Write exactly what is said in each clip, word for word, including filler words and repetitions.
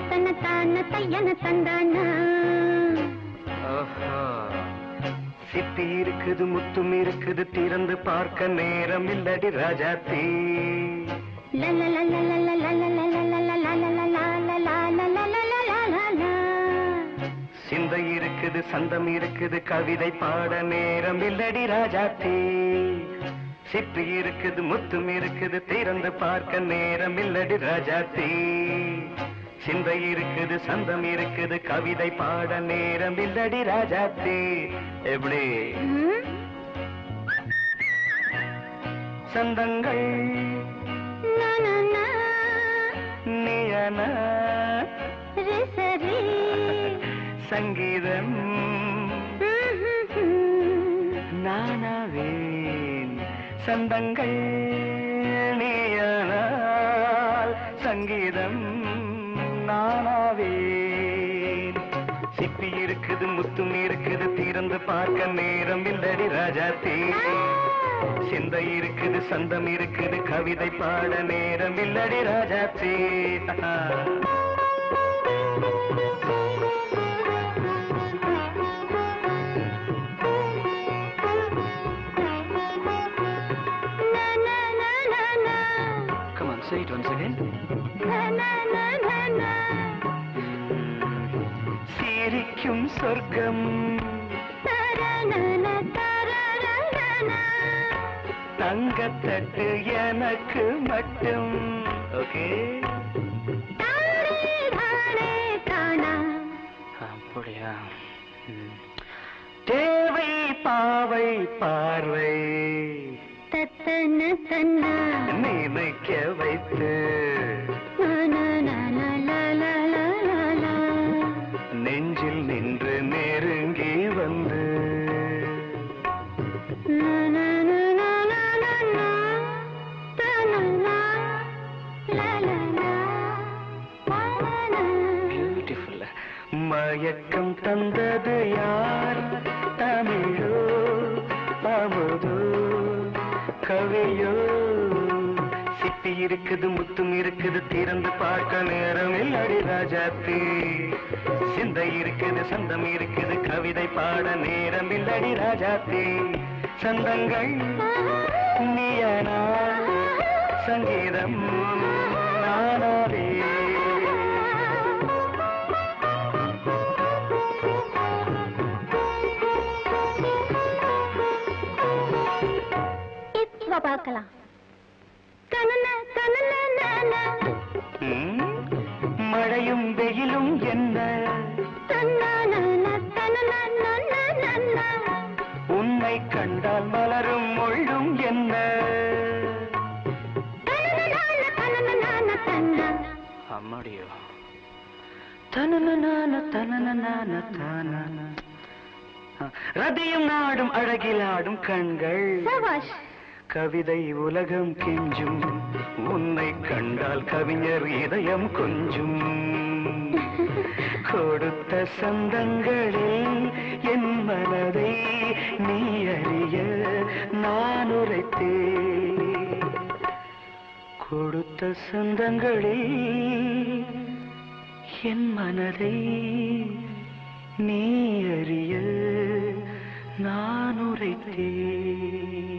தன தான தையன தந்தானா. சிப்பி இருக்குது முத்தும் இருக்குது திறந்து பார்க்க நேரம் இல்லடி ராஜாத்தி. சிந்தை இருக்குது சந்தம் இருக்குது கவிதை பாட நேரம் இல்லடி ராஜாத்தி. சிப்பி இருக்குது முத்தும் இருக்குது திறந்து பார்க்க நேரம் இல்லடி ராஜாத்தி. சிந்தை இருக்குது சந்தம் இருக்குது கவிதை பாட நேரம் இல்லடி ராஜாத்தி. எப்படி சந்தங்கள் நீயன சங்கீதம் நானாவேன். சந்தங்கள் நீயனால் சங்கீதம் நானாவேன். சிப்பி இருக்குது முத்தும் இருக்குது திறந்து பார்க்க நேரம் இல்லடி ராஜாத்தி. சிந்தை இருக்குது சந்தம் இருக்குது கவிதை பாட நேரம் இல்லடி Rajathi. Come on, say it once again. சிரிக்கும் சொர்க்கம் தங்கத்தட்டு எனக்கு மட்டும். ஓகே அப்படியா? தேவை பாவை பார்வை நினைக்க வைத்து நெஞ்சில் நின்று நெருங்கி வந்து பியூட்டிஃபுல். மயக்கம் தந்தது யார்? தமிழோ அமுதோ கவியோ? சிப்பி இருக்குது முத்தும் இருக்குது திறந்து பார்க்க நேரம் இல்லடி ராஜாத்தி. சிந்தை இருக்குது சந்தம் இருக்குது கவிதை பாட நேரம் இல்லடி ராஜாத்தி. சந்தங்கள் நீயனா சங்கீதம் நானாவே. பார்க்கலாம். மழையும் வெயிலும் என்ன உன்னை கண்டால் மலரும் மொழியும் என்ன? அம்மாடியோ தனன தனன தான. ரதியும் நாடும் அழகிலாடும் கண்கள் கவிதை உலகம் கெஞ்சும். உன்னை கண்டால் கவிஞர் இதயம் கொஞ்சும். கொடுத்த சந்தங்களில் என் மனதை நீ அறிய நான் உரைத்தேன். கொடுத்த சந்தங்களில் என் மனதை நீ அறிய நான் உரைத்தேன்.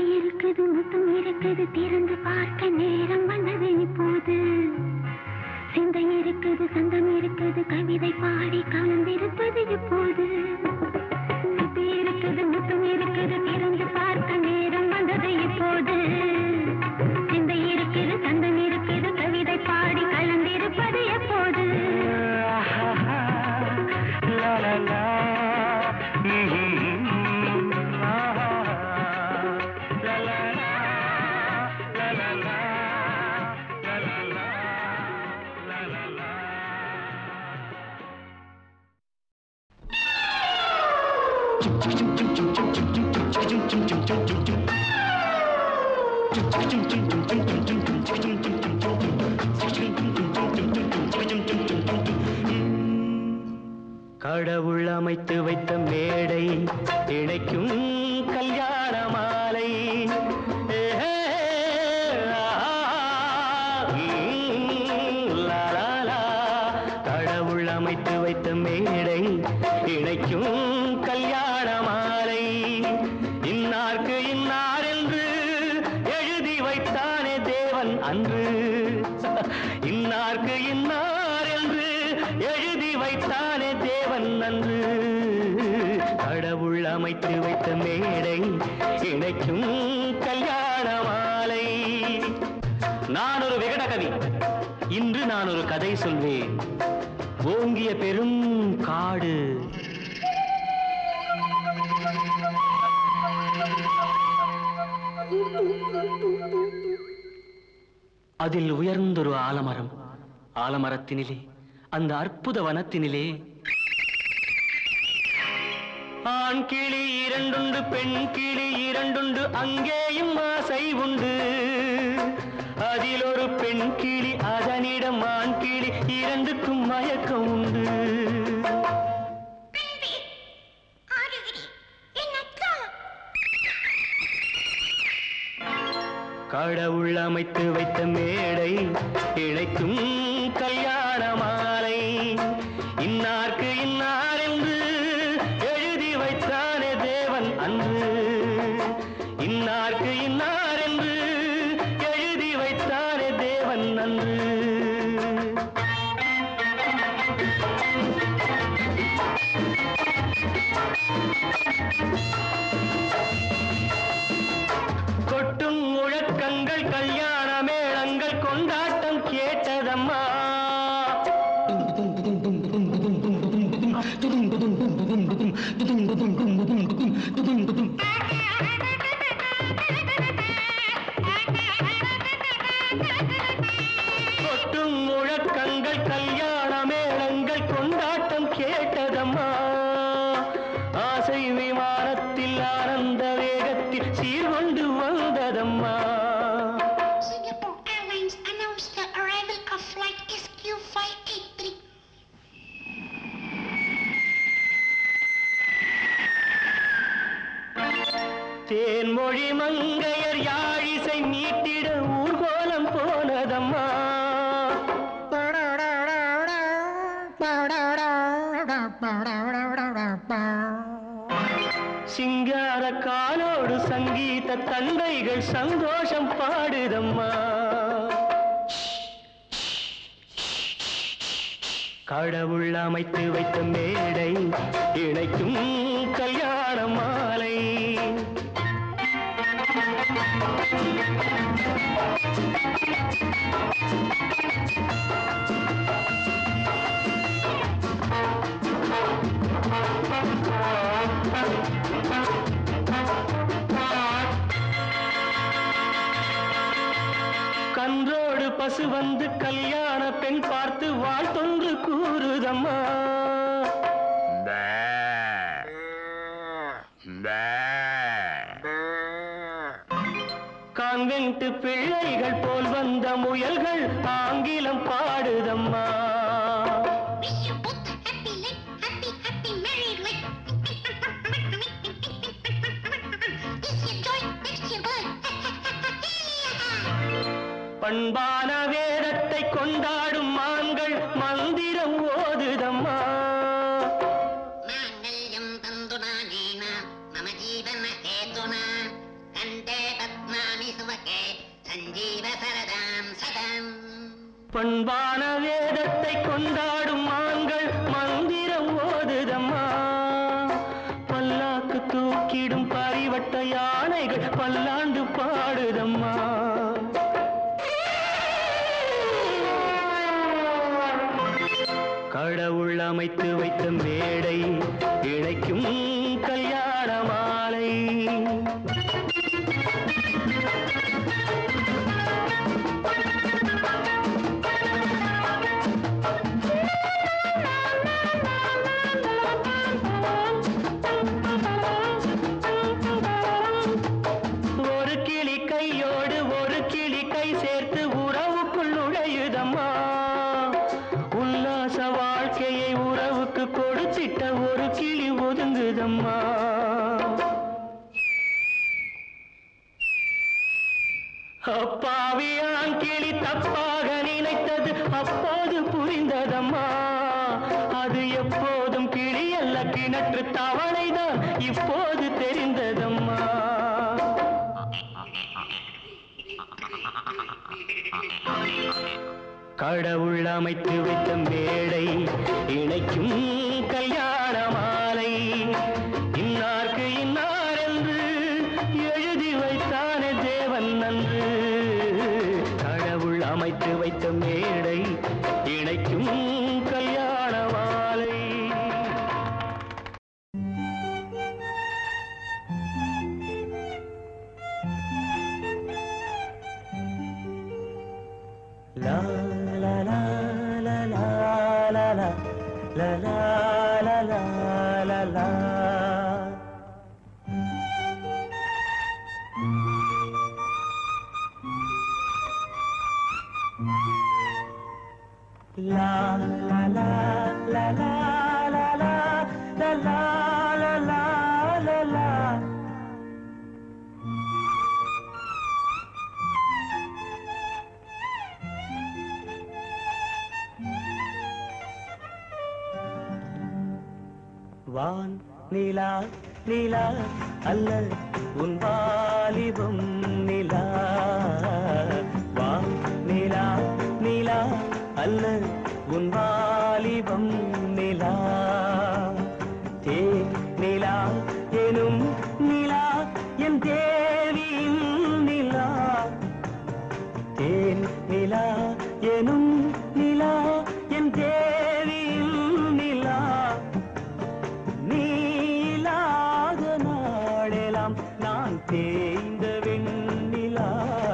இருக்குது முத்தும் இருக்குது திறந்து பார்க்க நேரம் வந்தது இப்போது. சிந்தை இருக்குது சந்தம் இருக்குது கவிதை பாடி கலந்திருப்பது எப்போது சிப்பி இருக்குது முத்தம் இருக்குது திறந்து பார்க்க நேரம் வந்தது இப்போது சிந்தை இருக்குது சந்தம் இருக்குது கவிதை பாடி கலந்திருப்பது எப்போது கடவுள் அமைத்து வைத்த மேடை இணைக்கும் கல்யாண மாலை கடவுள் அமைத்து வைத்த மேடை இணைக்கும் கல்யாண மாலை இன்னார்க்கு இன்னார் என்று எழுதி வைத்தானே தேவன் அன்று இன்னார்க்கு இன்னார் என்று எழுதி வைத்தானே தேவன் அன்று கடவுள் அமைத்து வைத்த மேடை இணைக்கும் கல்யாண மாலை நான் ஒரு விகடகவி இன்று நான் ஒரு கதை சொல்வேன் ஓங்கிய பெரும் காடு அதில் உயர்ந்தொரு ஆலமரம் ஆலமரத்தினிலே அந்த அற்புத வனத்தினிலே ஆண் கிளி இரண்டுண்டு பெண் கிளி இரண்டுண்டு அங்கேயும் ஆசை உண்டு அதில் ஒரு பெண் கிளி அதனிடம் ஆண் கிளி இரண்டுக்கும் மயக்கம் உண்டு கடவுள் அமைத்து வைத்த மேடை இணைக்கும் கல்யாண மாலை இன்னார்க்கு இன்னார் என்று எழுதி வைத்தானே தேவன் அன்று இன்னார்க்கு இன்னார் என்று எழுதி வைத்தானே தேவன் அன்று கொட்டும் முழக்கங்கள் கல்யாண மேளங்கள் கொண்டாட்டம் கேட்டதம்மா கொட்டும் முழக்கங்கள் கல்யாண மேளங்கள் கொண்டாட்டம் கேட்டதம்மா ஆசை விமானத்தில் ஆனந்த வேகத்தில் சீர்கொண்டு வந்ததம்மா Singapore Airlines announced the arrival of flight S Q five eighty-three. Thenmozhi மங்கையர் யாழிசை மீட்டிட ஊர்கோலம் போனதம்மா சிங்கார காலோடு சங்கீத தந்தைகள் சந்தோஷம் பாடுதம்மா கடவுள் அமைத்து வைத்த மேடை இணைக்கும் கல்யாண மாலை கன்றோடு பசு வந்து கல்யாண பெண் பார்த்து வாழ்த்தொன்று கூறுதம்மா கான்வென்ட் பிள்ளைகள் போல் வந்த முயல்கள் ஆங்கிலம் பாடுதம்மா Wish you both a happy life, happy, happy married life. This your joy, next your birth. பண்பான வேதத்தை கொண்டாடும் மான்கள் மந்திரம் ஓதுதம்மா மாங்கல்யம் தந்துனா நீனா மம ஜீவன ஹேதுனா கண்டே பத்மானி சுவகே சஞ்சீவ சரதாம் சதம் பண்பான வேதத்தை கொண்டாடும் மான்கள் மந்திரம் ஓதுதம்மா. பல்லாக்கு தூக்கிடும் பரிவட்ட யானைகள் பல்லாண்டு பாடுதம்மா. கடவுள் அமைத்து வைத்த மேடை இணைக்கும் கல்யாண மாலை. ஒரு கிளி கையோடு ஒரு கிளி கை சேர்த்து உறவுக்குள் நுழையுதம்மா. உல்லாச வாழ்க்கையை உறவுக்கு கொடுத்திட்ட ஒரு கிளி ஒதுங்குதம்மா. அப்பாவியான் கிளி தப்பாக நினைத்தது அப்போது புரிந்ததம்மா. அது எப்போதும் கிளி அல்ல கிணற்று தவளைதான் இப்போது தெரிந்ததம்மா. கடவுள் அமைத்து வைத்த மேடை இணைக்கும் கல்யாண மாலை. இன்னார்க்கு இன்னார் என்று எழுதி வைத்தானே தேவன் நன்று. கடவுள் அமைத்து வைத்த மேடை இணைக்கும் கல்யாண மாலை. லா la la la la la la la la la la la la La la la la la la la la la la la la la வான் நிலா நிலா அல்ல உன் வாலிபம் நிலா. வான் நிலா நிலா அல்ல உன் வாலிபம் நிலா. தே நிலா எனும் நிலா என் தேவியின் நிலா. தேன் நிலா எனும் நிலா என் தேவியின் நிலா. நீலாத நாளெல்லாம் நான் தேய்ந்த வெண்ணிலா.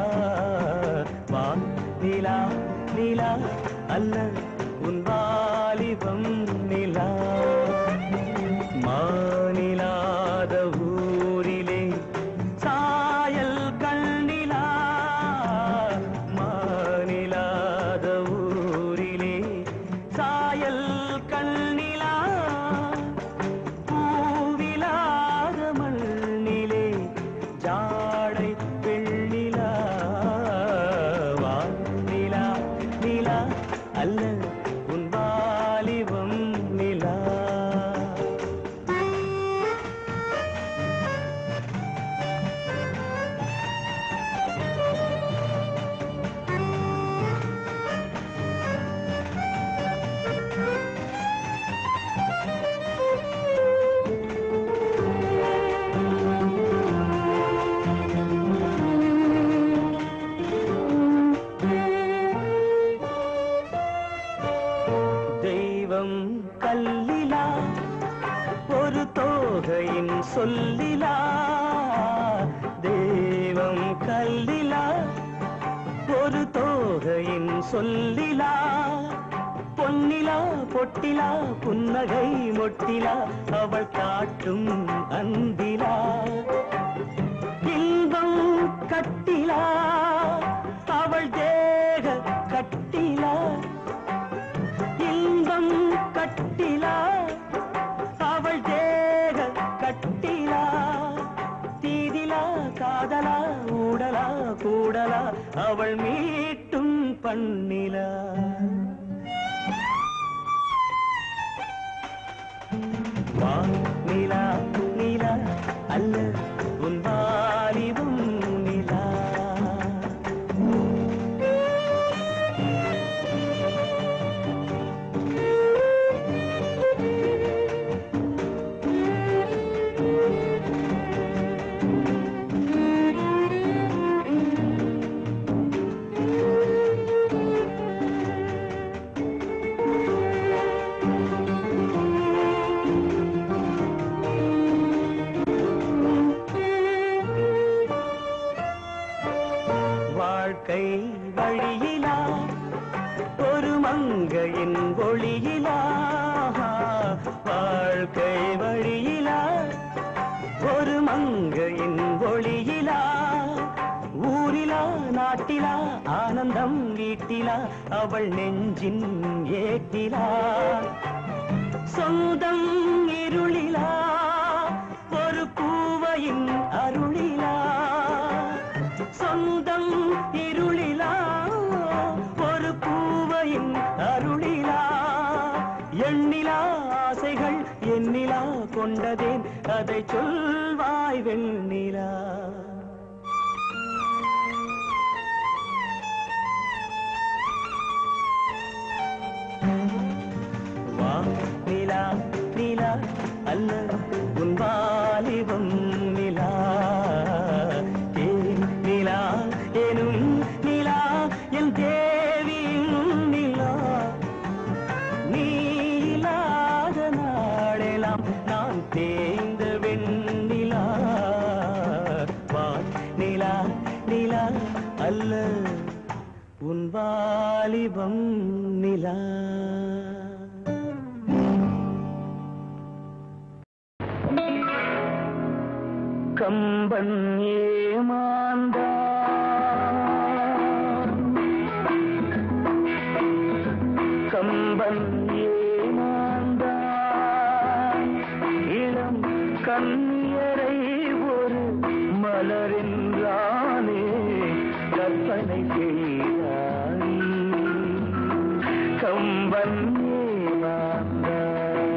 வான் நிலா நிலா அல்ல உன் வாலிபம் நிலா. மாநிலாத ஊரிலே சாயல் கண்ணிலா. மாநிலாத ஊரிலே சாயல் கண்ணிலா. பூவிலாத மண்ணிலே ஜாடை பெண்ணிலா. வானிலா நிலா அல்ல உன் வாலிபம் நிலா. தெய்வம் கல்லிலா ஒரு தோகையின் சொல்லிலா. தெய்வம் கல்லிலா ஒரு தோகையின் சொல்லிலா. பொன்னிலா பொட்டிலா புன்னகை மொட்டிலா அவள் காட்டும் அன்பிலா. இன்பம் கட்டிலா அவள் தேக கட்டிலா. இன்பம் கட்டிலா அவள் தேக கட்டிலா. தீதிலா காதலா ஊடலா கூடலா அவள் மீட்டும் பண்ணிலா. வானிலா நிலா அல்ல உன் வாலிபம் நிலா. வாழ்க்கை வழியிலா ஒரு மங்கையின் ஒளியிலா வாழ்க்கை வழியிலா ஒரு மங்கையின் ஒளியிலா ஊரிலா நாட்டிலா ஆனந்தம் வீட்டிலா அவள் நெஞ்சின் ஏட்டிலா சொந்தம் இருளிலா ஒரு பூவையின் அருளிலா சொந்தம் இருளிலா ஒரு பூவையின் அருளிலா எண்ணிலா ஆசைகள் எண்ணிலா கொண்டதேன் அதை சொல்வாய் வெண்ணிலா வா நிலா நிலா அல்ல உன் வாலிபம் நிலா தேன் நிலா எனும் நிலா என் தேவியும் நிலா நீ இல்லாத நாளெல்லாம் நான் தேய்ந்த வெண்ணிலா வா நிலா நிலா அல்ல உன் வாலிபம் நிலா கம்பன் ஏமாந்தான் கம்பன் ஏமாந்தான் இளம் கண்ணியரை ஒரு மலரென்றானே கற்பனை செய்தானே கம்பன் ஏமாந்தான்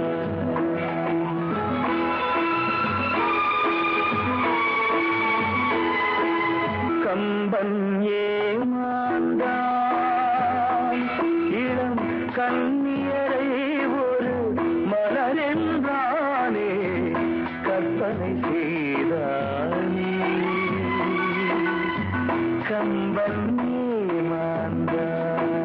கம்பன் ஏமாந்தான் இளம் கண்ணியரை ஒரு மலரென்றானே கற்பனை செய்தானே கம்பன் ஏமாந்தான்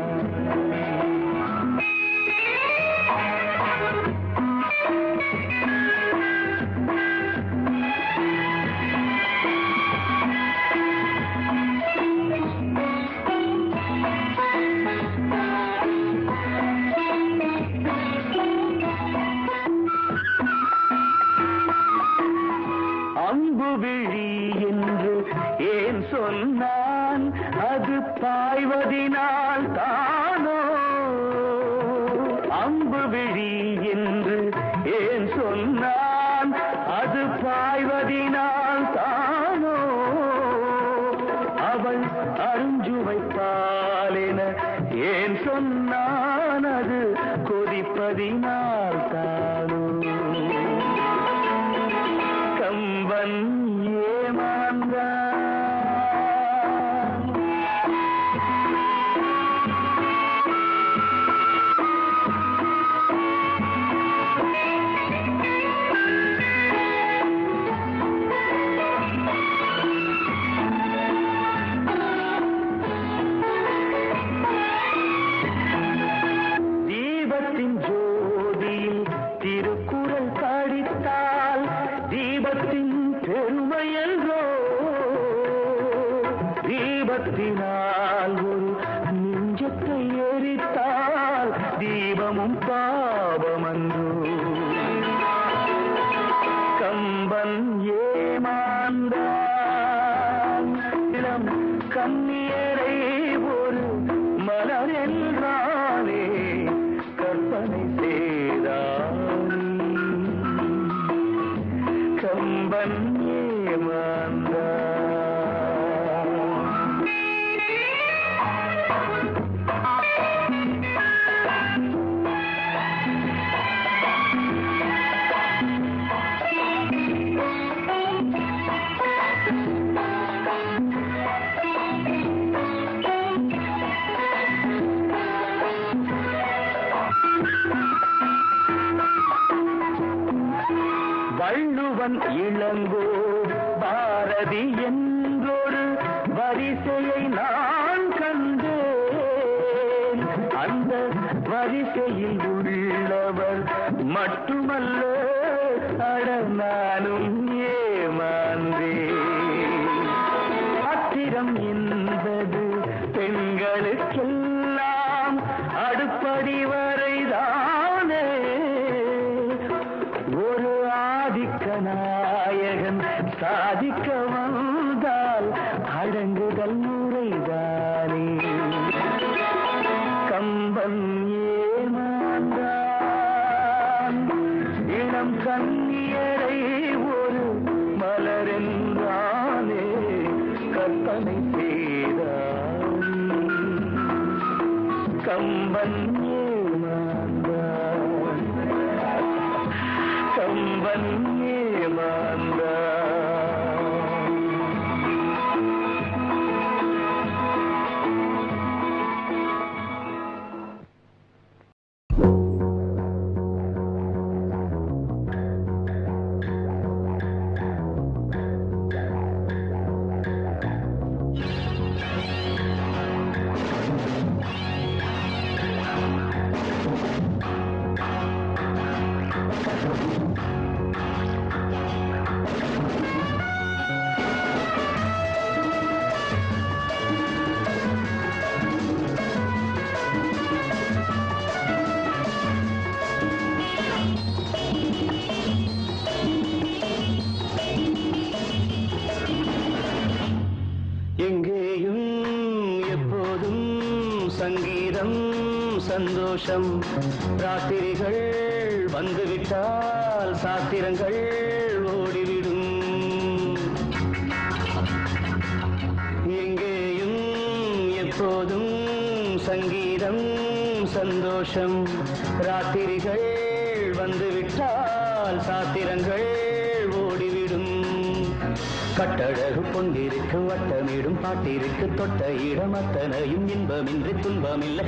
அம்புவிழி என்று ஏன் சொன்னான் அது பாய்வதினால் தானோ அம்புவிழி என்று ஏன் சொன்னான் அது பாய்வதினால் தானோ அவள் அருஞ்சுவைப்பாலென ஏன் சொன்னான் அது கொதிப்பதினால் தானோ கம்பன் ஏமாந்தான் தீபத்தின் ஜோதியில் திருக்குறள் படித்தால் தீபத்தின் பெருமையன்றோ தீபத்தினால் ஒரு நெஞ்சத்தை எரித்தால் தீபமும் பாவமன்றோ கம்பன் ஏமாந்தான் இளம் கண்ணியரை ஒரு மலர் என்றானே கற்பனை செய்தானே கம்பன் ஏமாந்தான் வள்ளுவன் இளங்கோ பாரதி என்றொரு வரிசையை நான் கண்டேன் அந்த வரிசையில் உள்ளவர் மட்டுமல்ல அட நானும் ஏமாந்தேன் ஆத்திரம் என்பது கம்பன் ஏமாந்தான் கம்பன் ஏமாந்தான் சந்தோஷம் ராத்திரிகள் வந்துவிட்டால் சாத்திரங்கள் ஓடிவிடும் எங்கேயும் எப்போதும் சங்கீதம் சந்தோஷம் ராத்திரிகள் வந்துவிட்டால் சாத்திரங்கள் ஓடிவிடும் கட்டழகு கொண்டிருக்கு வட்டமிடும் பாட்டிற்கு தொட்ட இடம் அத்தனையும் இன்பமின்றி துன்பமில்லை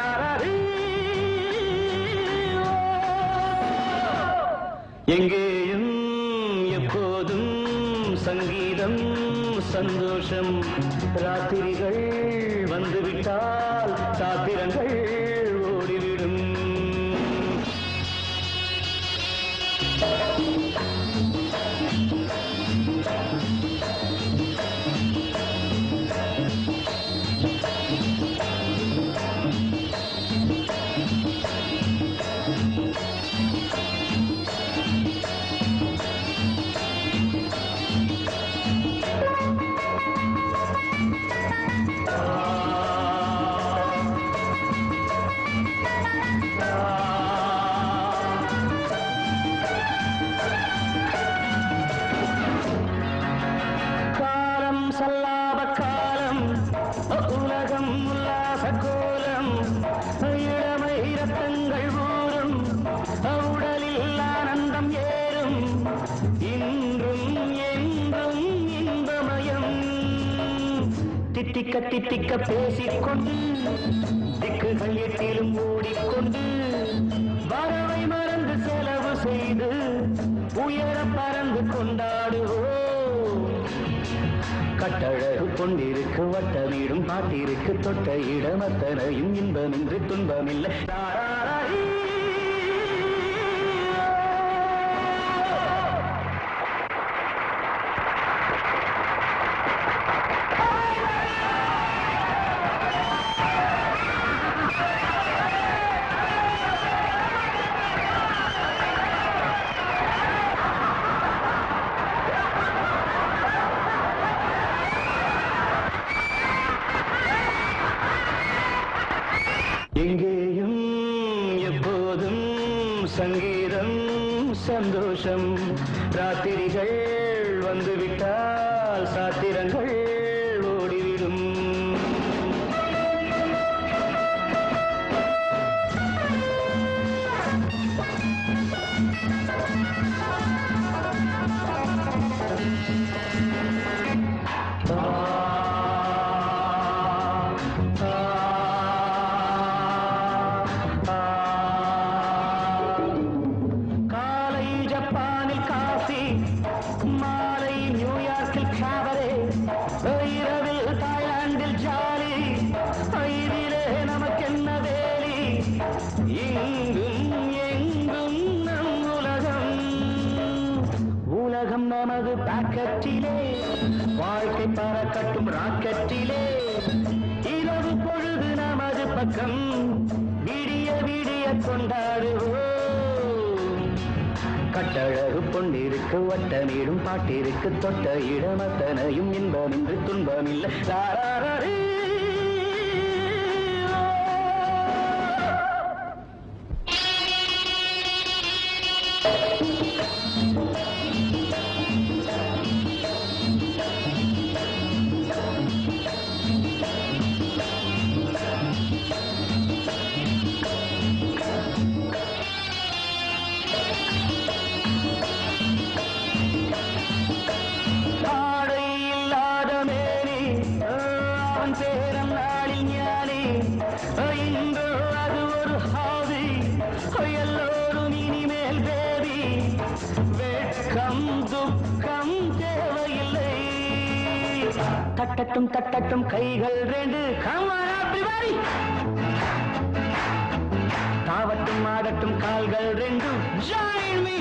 எங்கேயும் எப்போதும் சங்கீதம் சந்தோஷம் ராத்திரிகள் வந்துவிட்டால் சாத்திரங்கள் ஓடிவிடும் தித்திக்க தித்திக்க பேசிக்கொண்டு திக்குகள் எட்டிலும் ஓடிக்கொண்டு வரவை மறந்து செலவு செய்து உயர பறந்து கொண்டாடுவோம் கட்டழகு கொண்டிருக்கு வட்டமிடும் பாட்டிற்கு தொட்ட இடம் அத்தனையும் இன்பமின்றி துன்பமில்லை எங்கேயும் எப்போதும் சங்கீதம் சந்தோஷம் ராத்திரிகள் வந்துவிட்டால் சாத்திரங்கள் ஓடிவிடும் நமது பாக்கெட்டிலே வாழ்க்கை பறக்கட்டும் ராக்கெட்டிலே இரவு பொழுது நமது பக்கம் விடிய விடிய கொண்டாடுவோம் கட்டழகு பொண்டிருக்கு வட்டமிடும் பாட்டிற்கு தொட்ட இடம் அத்தனையும் இன்பமின்றி துன்பமில்லை தாராரே பேரன் நாளில் ஞானே இன்றோ அது ஒரு ஹாவி எல்லோரும் இனிமேல் பேபி வெட்கம் துக்கம் தேவையில்லை தட்டட்டும் தட்டட்டும் கைகள் ரெண்டு கமாரி தாவட்டும் ஆடட்டும் கால்கள் ரெண்டு join me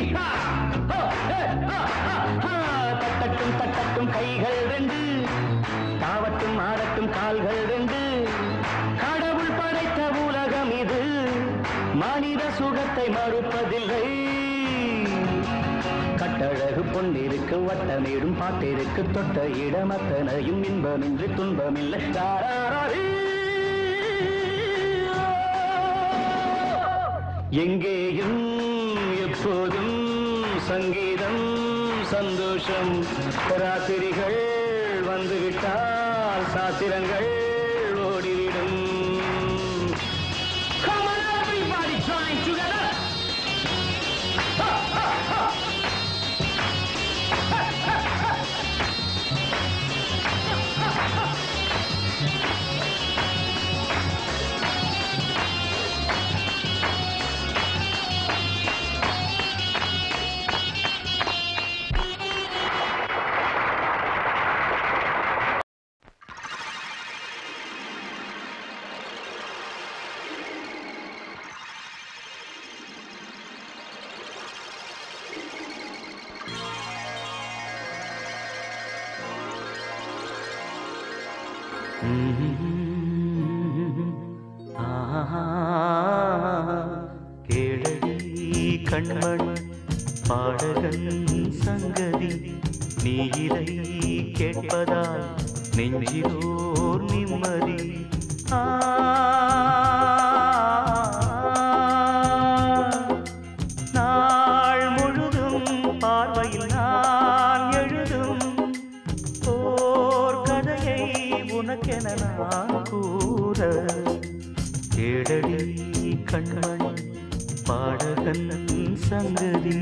தட்டட்டும் தட்டட்டும் கைகள் ரெண்டு தாவட்டும் ஆடட்டும் கால்கள் ரெண்டு கடவுள் படைத்த உலகம் இது மனித சுகத்தை மறுப்பதில்லை கட்டழகு பொன்னிருக்கு வட்டமேடும் பாட்டிற்கு தொட்ட இடம் அத்தனையும் இன்பமின்றி துன்பமில்லை எங்கேயும் எப்போதும் சங்கீதம் சந்தோஷம் ராத்திரிகள் வந்துவிட்டால் சாத்திரங்கள் ஓடிவிடும் Come on everybody join together ha, ha, ha. கேளடி கண்மணி பாடகன் சங்கதி நீ இதை கேட்பதால் நெஞ்சிலோர் நிம்மதி நாள் முழுதும் பார்வையில் நான் எழுதும் ஓர் கதையை உனக்கென நான் கூற கேளடி கண்மணி பாடகன் சங்கதி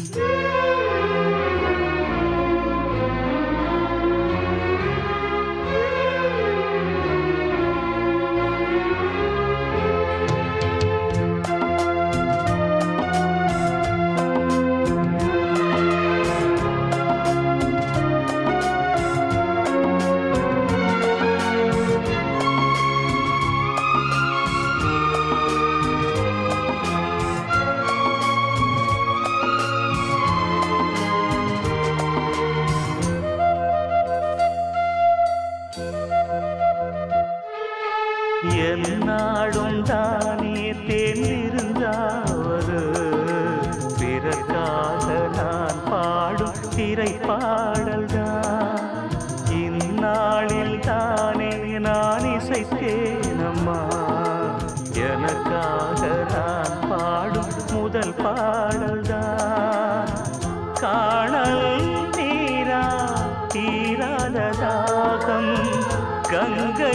என்னாடும் தானே தேர்ந்திருந்தாவது பிறக்காக நான் பாடும் திரைப்பாடல்தான் இந்நாளில் தானே நான் இசைத்தேனம்மா எனக்காக நான் பாடும் முதல் பாடல்தான் காணல் நீரா தீராத தாகம் கங்கை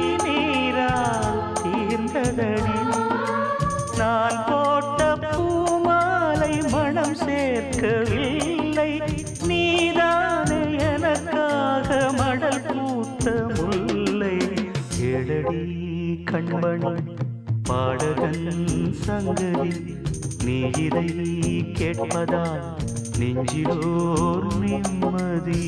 தீர்ந்ததடி நான் போட்ட பூமாலை மனம் சேர்க்கவில்லை நீதானே எனக்காக மடல் பூத்த முல்லை கேளடி கண்மணி பாடகன் சங்கதி நீ இதை கேட்பதால் நெஞ்சிலோர் நிம்மதி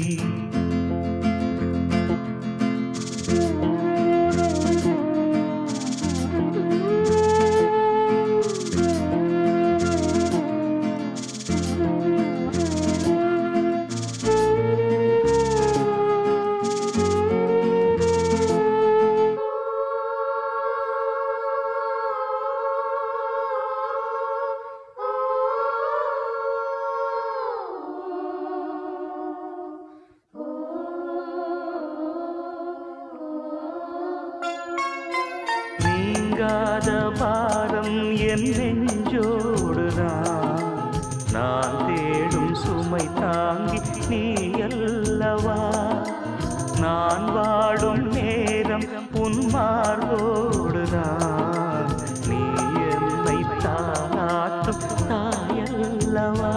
பாரம் என் நெஞ்சோடுதான் நான் தேடும் சுமை தாங்கி நீ அல்லவா நான் வாடும் நேரம் உன் மார்போடுதான் நீ என்னை தாளாட்டும் தாயல்லவா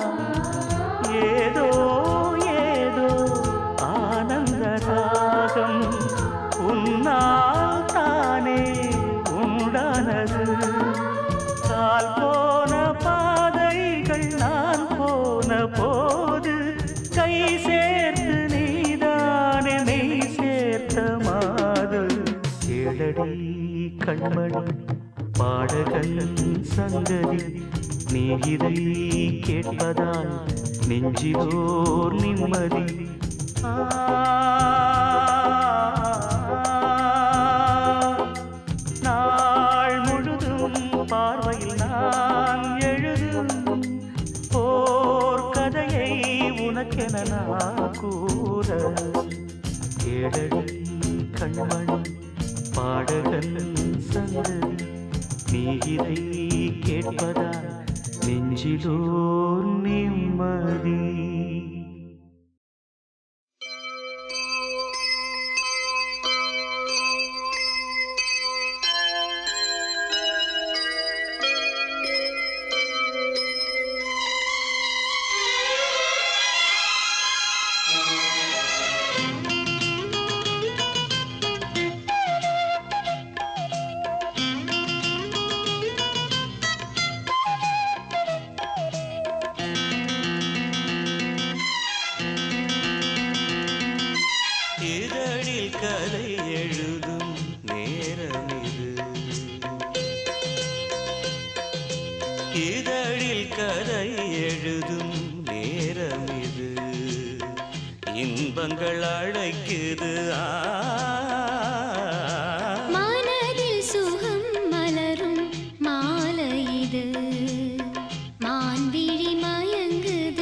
ஏதோ ஏதோ ஆனந்த ராகம் உன் கேளடி கண்மணி பாடகன் சங்கதி நீ இதை கேட்பதால் நெஞ்சிலோர் நிம்மதி. நாள் முழுதும் பார்வையில் நான் எழுதும் போர் கதையை உனக்கென நான் கூற கேளடி கண்மணி பாடகன் சங்கதி நீ இதை கேட்பதால் நெஞ்சிலோர் நிம்மதி. இதழில் கதை எழுதும் நேரம் இது இன்பங்கள் அழைக்குது மனதில் சுகம் மலரும் மாலை இது மான்விழி மயங்குது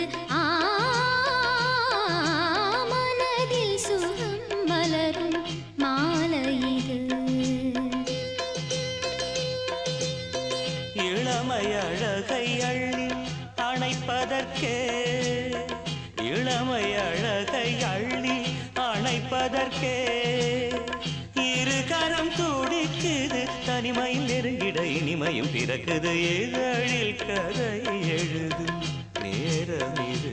மனதில் சுகம் மலரும் மாலை இது இளமை அழகை அள்ளி அணைப்பதற்கே இளமை அழகை அள்ளி அணைப்பதற்கே இரு கரம் துடிக்குது தனிமையில் நெருங்கிட இனிமையும் பிறக்குது இதழில் கதை எழுதும் நேரம் இது.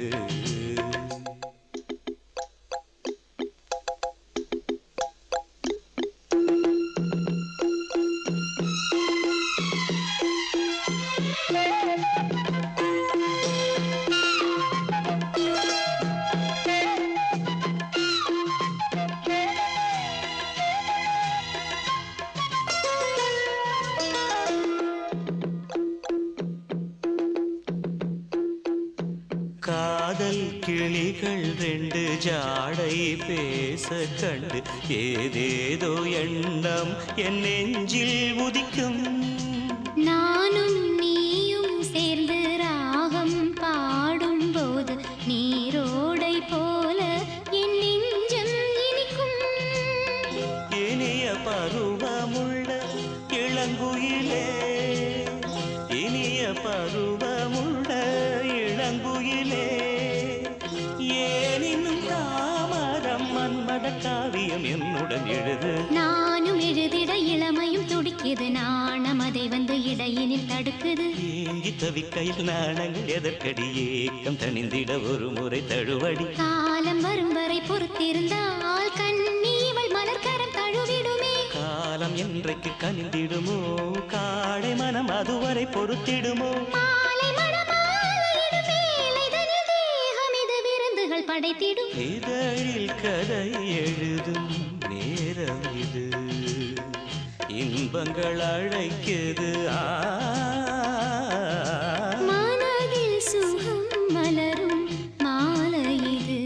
காதல் கிளிகள் ரெண்டு ஜாடை பேச கண்டு ஏதேதோ எண்ணம் என் நெஞ்சில் உதிக்கும். நானும் நீயும் சேர்ந்து ராகம் பாடும் போது நீரோடை போல என் நெஞ்சம் இனிக்கும். இனிய பருவமுள்ள இளங்குயிலே இனிய பருவமுள்ள இளங்குயிலே ஏனினும் தாமரம் மன்மத காவியம் என்னுடன் எழுது. நானும் எழுதிட இளமையும் துடிக்குது நாணம் அதை வந்து இடையினில் தடுக்குது. ஏங்கி தவிக்கையில் நாணங்கள் எதற்கடி ஏக்கம் தணிந்திட ஒரு முறை தழுவடி. காலம் வரும் வரை பொறுத்திருந்தால் கண்ணி இவள் மலர்கரம் தழுவிடுமே. காலம் என்றைக்கு கனிந்திடுமோ காடை மனம் அதுவரை பொறுத்திடுமோ. மாலை மணமாலையிடும் வேளைதனில் தேகம் இது விருந்துகள் படைத்திடும். இதழில் கதை எழுதும் நேரம் இது இன்பங்கள் அழைக்குது மனதில் சுகம் மலரும் மாலை இது.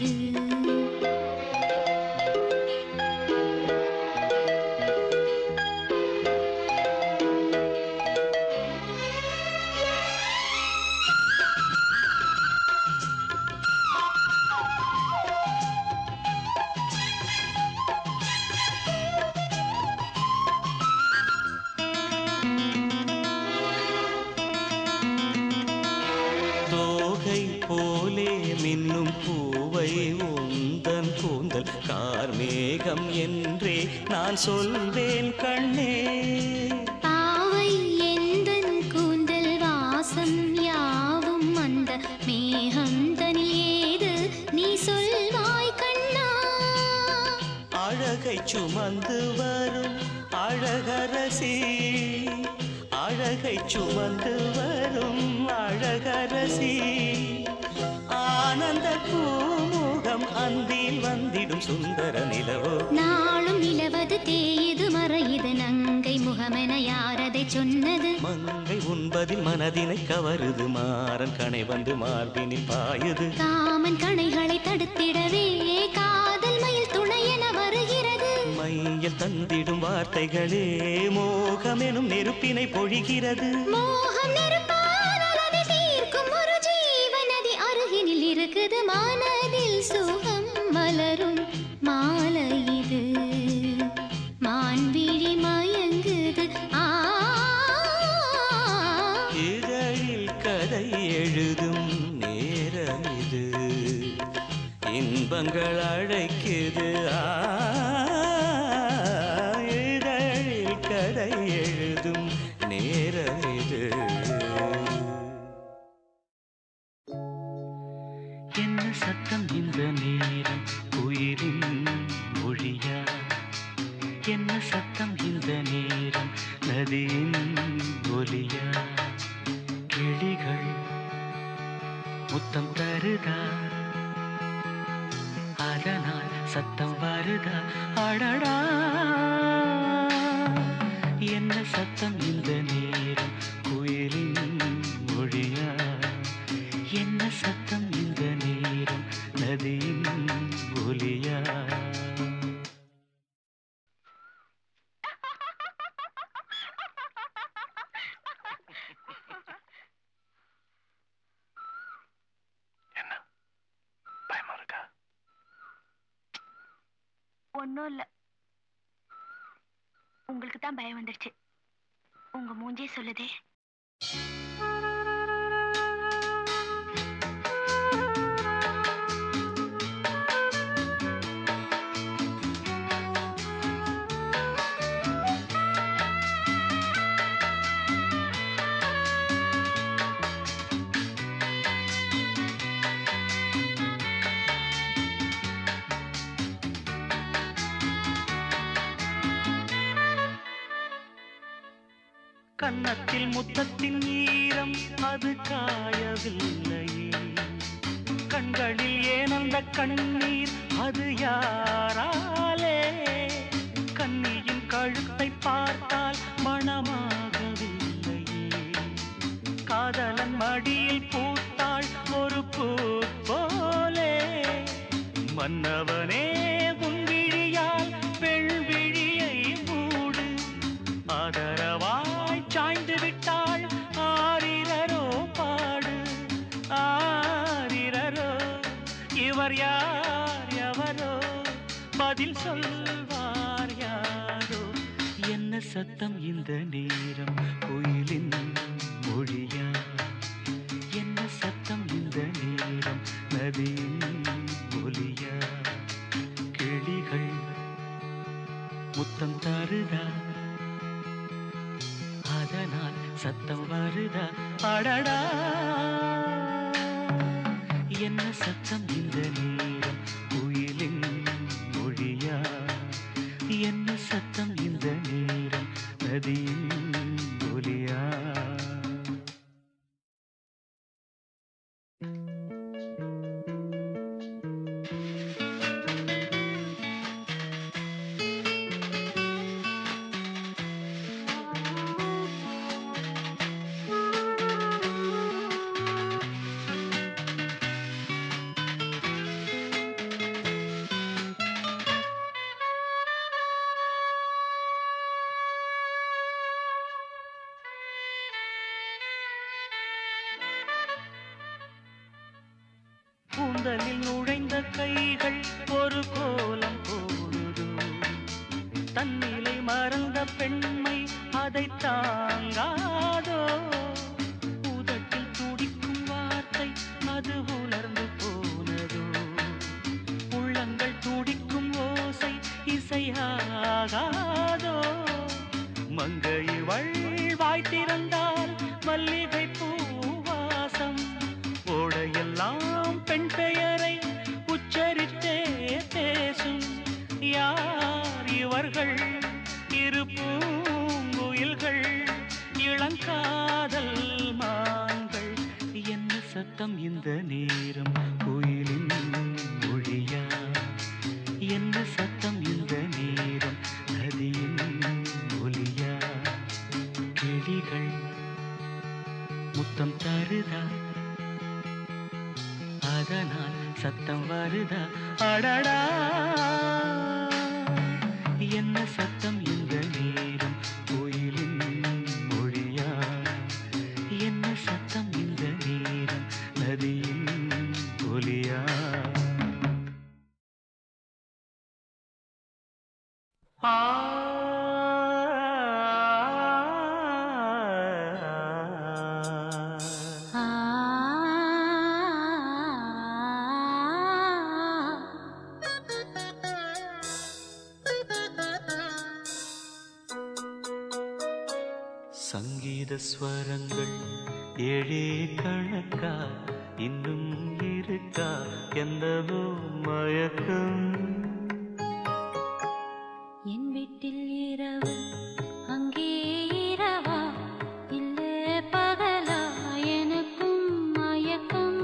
தோகை போலே மின்னும் பூவை உந்தன் கூந்தல் கார்மேகம் என்றே நான் சொல்வேன் கண்ணே. பாவை எந்தன் கூந்தல் வாசம் யாவும் அந்த மேகம் தனில் ஏது நீ சொல்வாய் கண்ணா. அழகை சுமந்து வரும் அழகரசி அழகை சுமந்து வரும் அழகரசி ஆனந்த பூமுகம் அந்தில் வந்திடும் சுந்தர நிலவோ. நாளும் நிலவது தேயுது மறையுது நங்கை முகமென யாரதை சொன்னது? மங்கை உண்பதில் மனதினை கவருது, மாறன் கணை வந்து மார்பினில் பாயுது. காமன் கணைகளை தடுத்திடவே காதல் மயில் துணை என வருகிறது. மையில் தந்திடும் வார்த்தைகளே மோகமெனும் நெருப்பினை பொழிகிறது. மோகம் நெருப்பானதை தீர்க்கும் ஒரு ஜீவநதி அருகினில் இருக்குது. மனதில் சுகம் மலரும் மாலை இது, மான்விழி மயங்குது. ஆ இதழில் கதை எழுதும் நேரம் இது, இன்பங்கள் அழைக்குது. ஆ இதழில் கதை எழுதும் நேரம் இது. என்ன சத்தம் இந்த நேரம் உயிரின் மொழியா? என்ன சத்தம் இந்த நேரம் நதியின் ஒலியா? கிளிகள் முத்தம் தருதா, அதனால் சத்தம் வருதா? அடடா என்ன சத்தம் இந்த நேரம் குயிலின் மொழியா? என்ன சத்தம் இந்த நேரம் நதியின் ஒலியா? ஒன்னும் இல்ல, உங்களுக்கு தான் பயம் வந்துருச்சு. உங்க மூஞ்சே சொல்லுதே. கன்னத்தில் முத்தத்தின் ஈரம் அது காயவில்லையே, கண்களில் ஏனந்த கண்ணீர் அது யாராலே? கண்ணியின் கழுத்தை பார்த்தால் மணமாகவில்லையே, காதலன் மடியில் பூத்தாள் ஒரு பூ போலே. மன்னவனே உன் விழியால் வெள்விழியை மூடு, ஆதரவாய் சாய்ந்து விட்டாள் ஆரிரரோ பாடு. ஆரிரரோ இவர் யார் எவரோ, பதில் சொல்வார் யாரோ? என்ன சத்தம் இந்த நேரம் குயிலின் மொழியா? என்ன சத்தம் இந்த நேரம் நதியின் ஒலியா? கிளிகள் முத்தம் தருதா, அதனால் சத்தம் வருதா? அடடா என்ன சத்தம் இந்த நேரம் குயிலின் மொழியா? என்ன சத்தம் இந்த நேரம் நதியின் ஒலியா? கூந்தலில் நுழைந்த கைகள் ஒரு கோலம் போடுதோ, தன்னிலை மறந்த பெண்மை அதை தாங்காதோ? உதட்டில் துடிக்கும் வார்த்தை அது உலர்ந்து போனதோ, உள்ளங்கள் துடிக்கும் ஓசை இசையாகாதோ? மங்கை வாய் திறந்தால் மல்லிகை பூவாசம், ஓடையெல்லாம் பெண் பெயரை உச்சரித்தே பேசும். யார் இவர்கள்? இரு பூங்குயில்கள், இளங்காதல் மான்கள். என்ன சத்தம் இந்த நேரம் குயிலின் மொழியா? என்ன சத்தம் இந்த நேரம் நதியின் வருதா அதனால் சத்தம் வருதா அடடா என்ன சத்தம் இந்த நேரம் கோயிலின் மொழியா என்ன சத்தம் இந்த நேரம் நதியின் ஒலியா ஆ சங்கீத ஸ்வரங்கள் ஏழே கணக்கா இன்னும் இருக்கா என்னவோ மயக்கம் என் வீட்டில் இரவு அங்கே இரவா இல்லை பகலா எனக்கும் மயக்கம்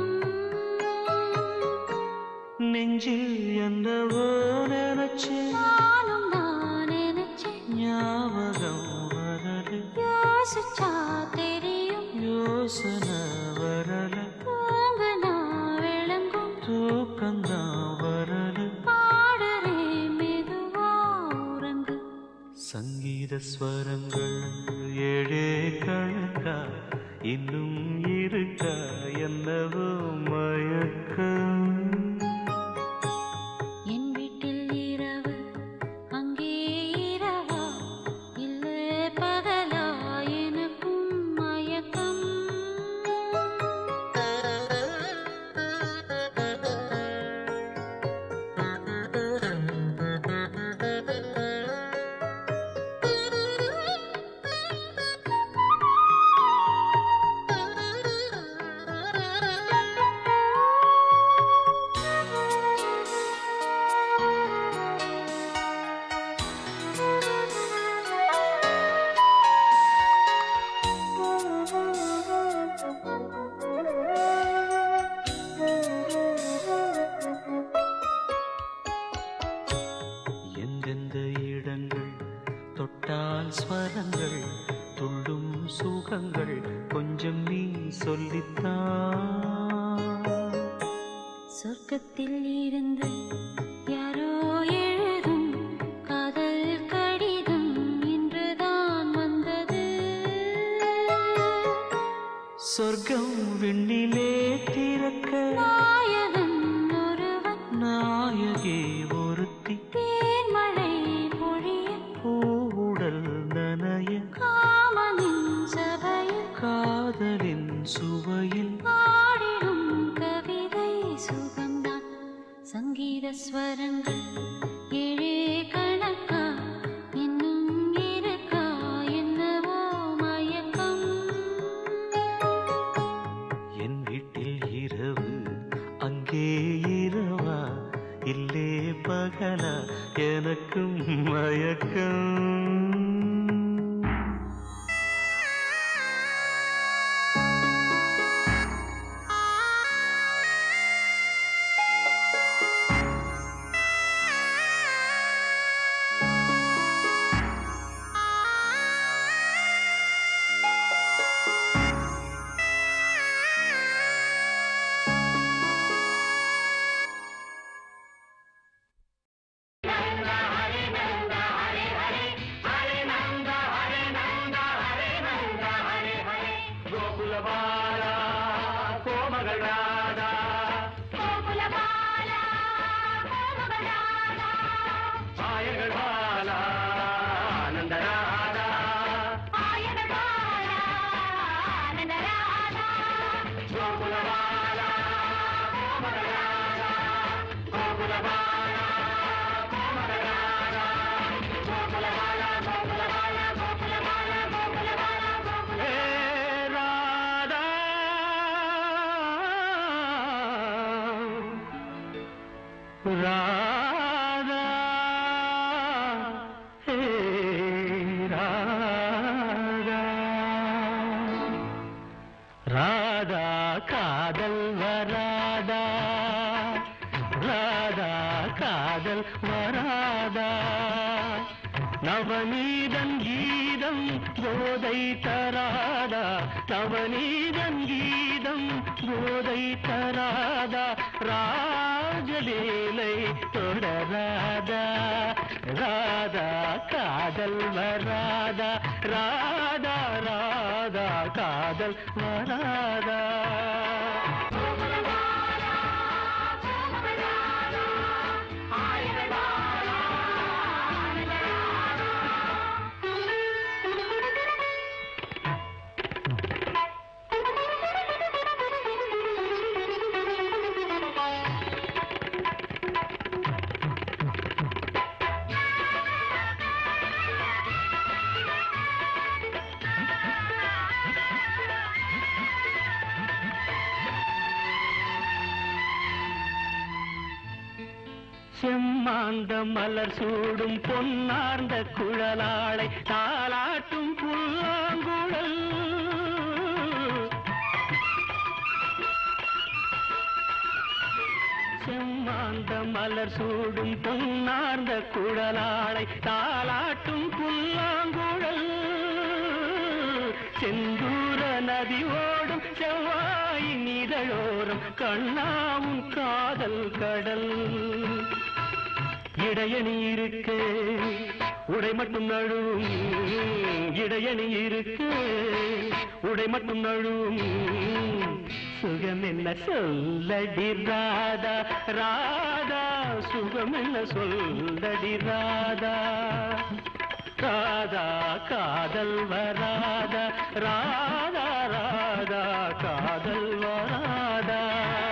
நெஞ்சில் என்னவோ நினைச்சு நானும் நான் நினைச்சேன் ஞாபகம் வரல யோசிச்சா தெரியும் யோசனை வரல தூங்கனா விளங்கும் தூக்கந்தான் வரல பாடுறே மெதுவா உறங்கு சங்கீத ஸ்வரங்கள் ஏழே கணக்கா இன்னும் இருக்கா என்னவோ மயக்கம் என் வீட்டில் இரவு அங்கே இரவா இல்லை பகலா எனக்கும் மயக்கம் எந்தெந்த இடங்கள் தொட்டால் ஸ்வரங்கள் துள்ளும் சுகங்கள் கொஞ்சம் நீ சொல்லித்தான் சொர்க்கத்தில் இருந்து யாரோ எழுதும் காதல் கடிதம் இன்றுதான் வந்தது சொர்க்கம் விண்ணிலே திறக்க நாயகன் ஒருவன் நாயகி ஒருத்தி தேன்மழை பொழிய பூவுடல் நனைய காமனின் சபையில் காதலின் சுவையில் பாடிடும் கவிதை சுகம்தான் சங்கீத ஸ்வரங்கள் ஏழே கணக்கா இன்னும் இருக்கா என்னவோ மயக்கம் என் வீட்டில் இரவு அங்கே இரவா இல்லே பகலா எனக்கும் மயக்கம் ராதா ஹே ராதா ராதா காதல் வராதா ராதா காதல் வராதா நவ நவநீதன் கீதம் போதை தராதா நவநீதன் கீதம் போதை தராதா ராஜலீலை தொடராதா ராதா காதல் வராதா ராதா ராதா காதல் வராதா செம்மாந்த மலர் சூடும் பொன்னார்ந்த குழலாளை தாலாட்டும் புல்லாங்குழல் செம்மாந்த மலர் சூடும் பொன்னார்ந்த குழலாளை தாலாட்டும் புல்லாங்குழல் செந்தூர நதி ஓடும் செவ்வாயின் இதழோரம் கண்ணாவும் காதல் கடல் இடையணி இருக்க உடை மட்டும் நழுவும் இடையணி இருக்க உடை மட்டும் நழுவும் சுகம் என்ன சொல்லடி ராதா ராதா சுகம் என்ன சொல்லடி ராதா ராதா காதல் வராதா ராதா ராதா காதல் வராதா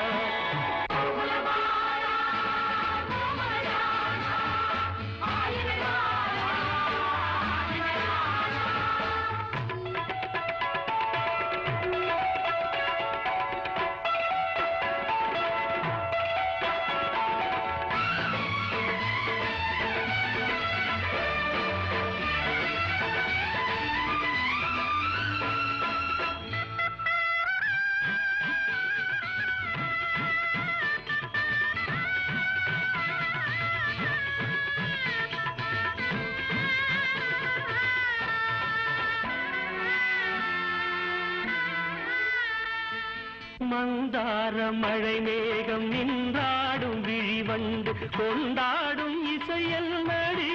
மந்தார மழை மேகம் நின்றாடும் விழிவண்டு கொண்டாடும் இசையல் நடி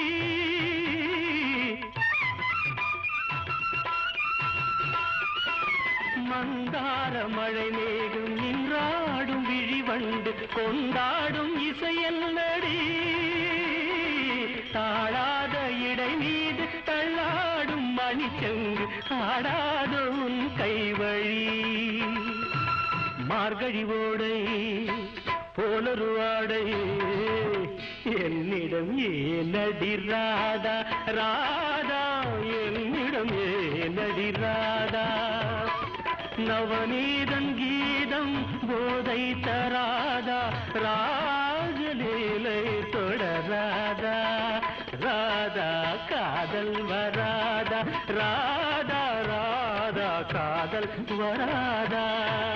மந்தார மழை மேகம் நின்றாடும் விழிவண்டு கொண்டாடும் இசையல் நடி தாழாத இடை மீது தள்ளாடும் மணிச்சங்கு ஆடாத உன் கைவழி மார்கழி ஓடை போலொரு ஆடை என்னிடம் ஏனடி ராதா ராதா என்னிடம் ஏனடி ராதா நவநீதன் கீதம் போதை தராதா ராஜலீலை தொடராதா ராதா காதல் வராதா ராதா ராதா காதல் வராதா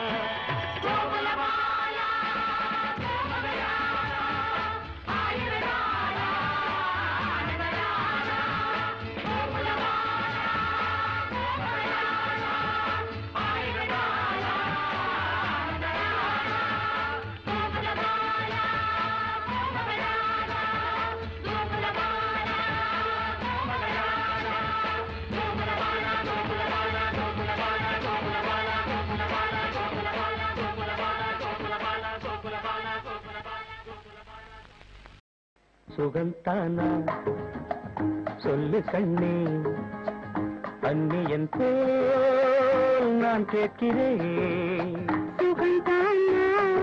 சுகந்தானா சொல்லு கண்ணே அந்நியன் போல் நான் கேட்கிறேன் சுகந்தானா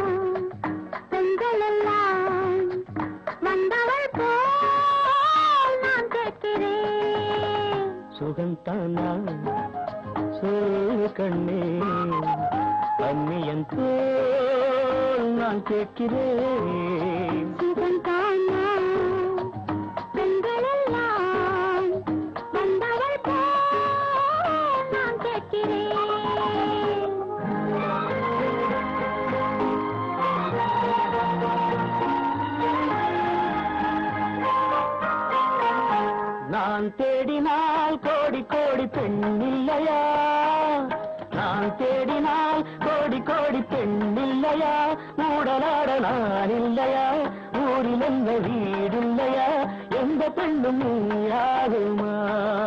பெண்களெல்லாம் வந்தவள் போல் நான் கேட்கிறேன் சுகந்தானா சொல்லு கண்ணே அந்நியன் போல் நான் கேட்கிறேன் சுகந்தானா பெண்களெல்லாம் வந்தவள் போல் நான் கேட்கிறேன் நான் நான் தேடினால் கோடி கோடி பெண் இல்லையா, நான் தேடினால் கோடி கோடி பெண் இல்லையா, ஊடலாட நான் இல்லையா, ஊரில் என்ன வீடு இல்லையா, எந்த பெண்ணும் நீயாகுமா?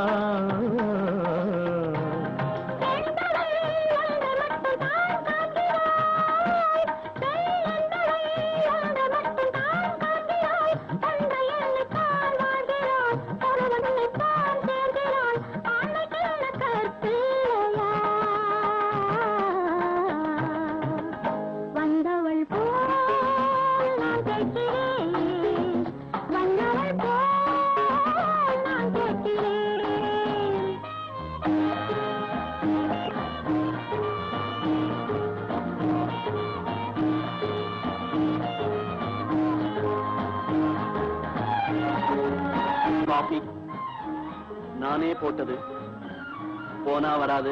காபி நானே போட்டது, போனா வராது,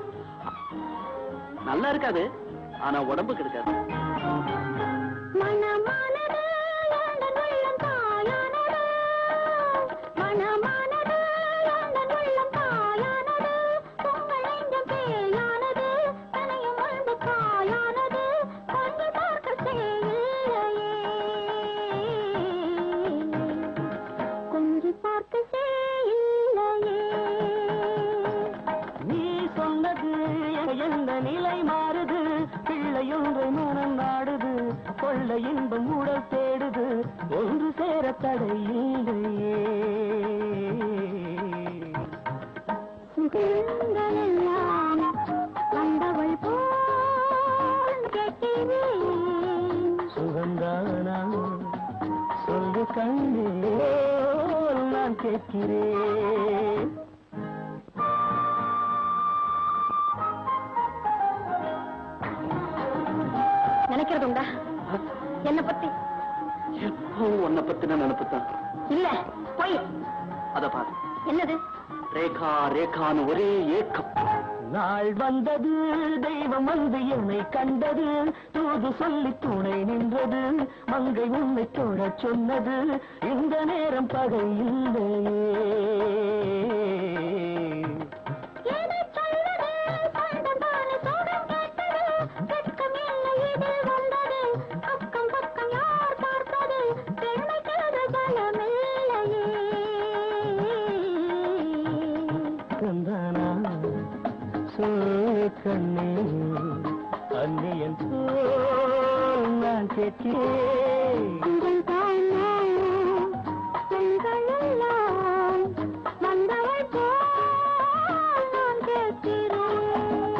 நல்லா இருக்காது, ஆனா உடம்புக்கு இருக்காது. நிலை மாறுது, பிள்ளையொன்றை மனம் நாடுது, கொள்ள இன்பம் உடல் தேடுது, ஒன்று சேர தடை இல்லையே. வந்தவள் போல் கேட்கிறேன், சுகந்தானா சொல்லு கண்ணே நான் கேட்கிறேன். நினைக்கிறது உண்டா என்ன பத்தி? எப்போ உன்னை பத்தின நினைப்புத்தான். இல்ல போய் அத பாரு. என்னது? ரேகா ரேகான்னு ஒரே ஏக்கம். நாள் வந்தது, தெய்வம் வந்து என்னை கண்டது, தூது சொல்லி துணை நின்றது, மங்கை உன்னை தொட சொன்னது, இந்த நேரம் பகை இல்லையே. கண்ணே அன்னியன் போல் நான் கேட்கிறேன், வந்தவள் போல் நான் கேட்கிறேன்.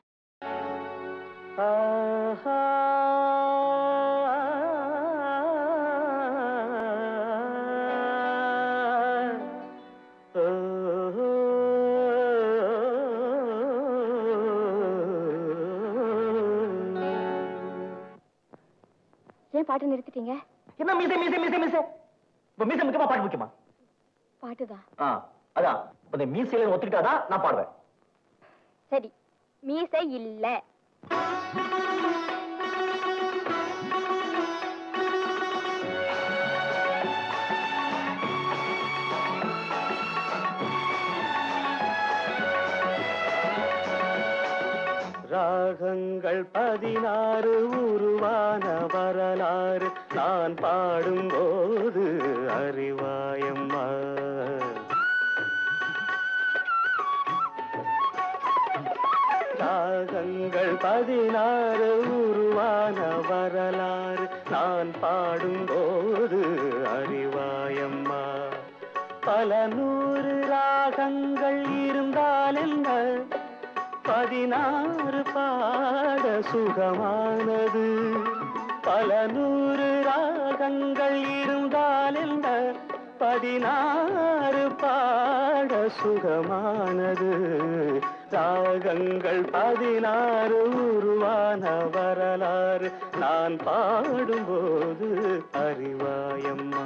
ஆஹா ஏன் பாட்டு நிறுத்திட்டீங்க? என்ன மீசை மீசை மீசை மீசை இப்ப மீசை முக்கியமா பாட்டு முக்கியமா? பாட்டுதான். ஆ அதான் இந்த மீசையில ஒத்துக்கிட்டாதான் நான் பாடுவேன். சரி, மீசை இல்ல. ராகங்கள் பதினாறு உருவான வரலாறு நான் பாடும்போது அறிவாயம்மா. ராகங்கள் பதினாறு உருவான வரலாறு நான் பாடும்போது அறிவாயம்மா. பல நூறு ராகங்கள் இருந்தால் என்ன, பதினாறு பாட சுகமானது. பல நூறு ராகங்கள் இருந்தால் என்ன, பதினாறு பாட சுகமானது. ராகங்கள் பதினாறு உருவான வரலாறு நான் பாடும்போது அறிவாயம்மா.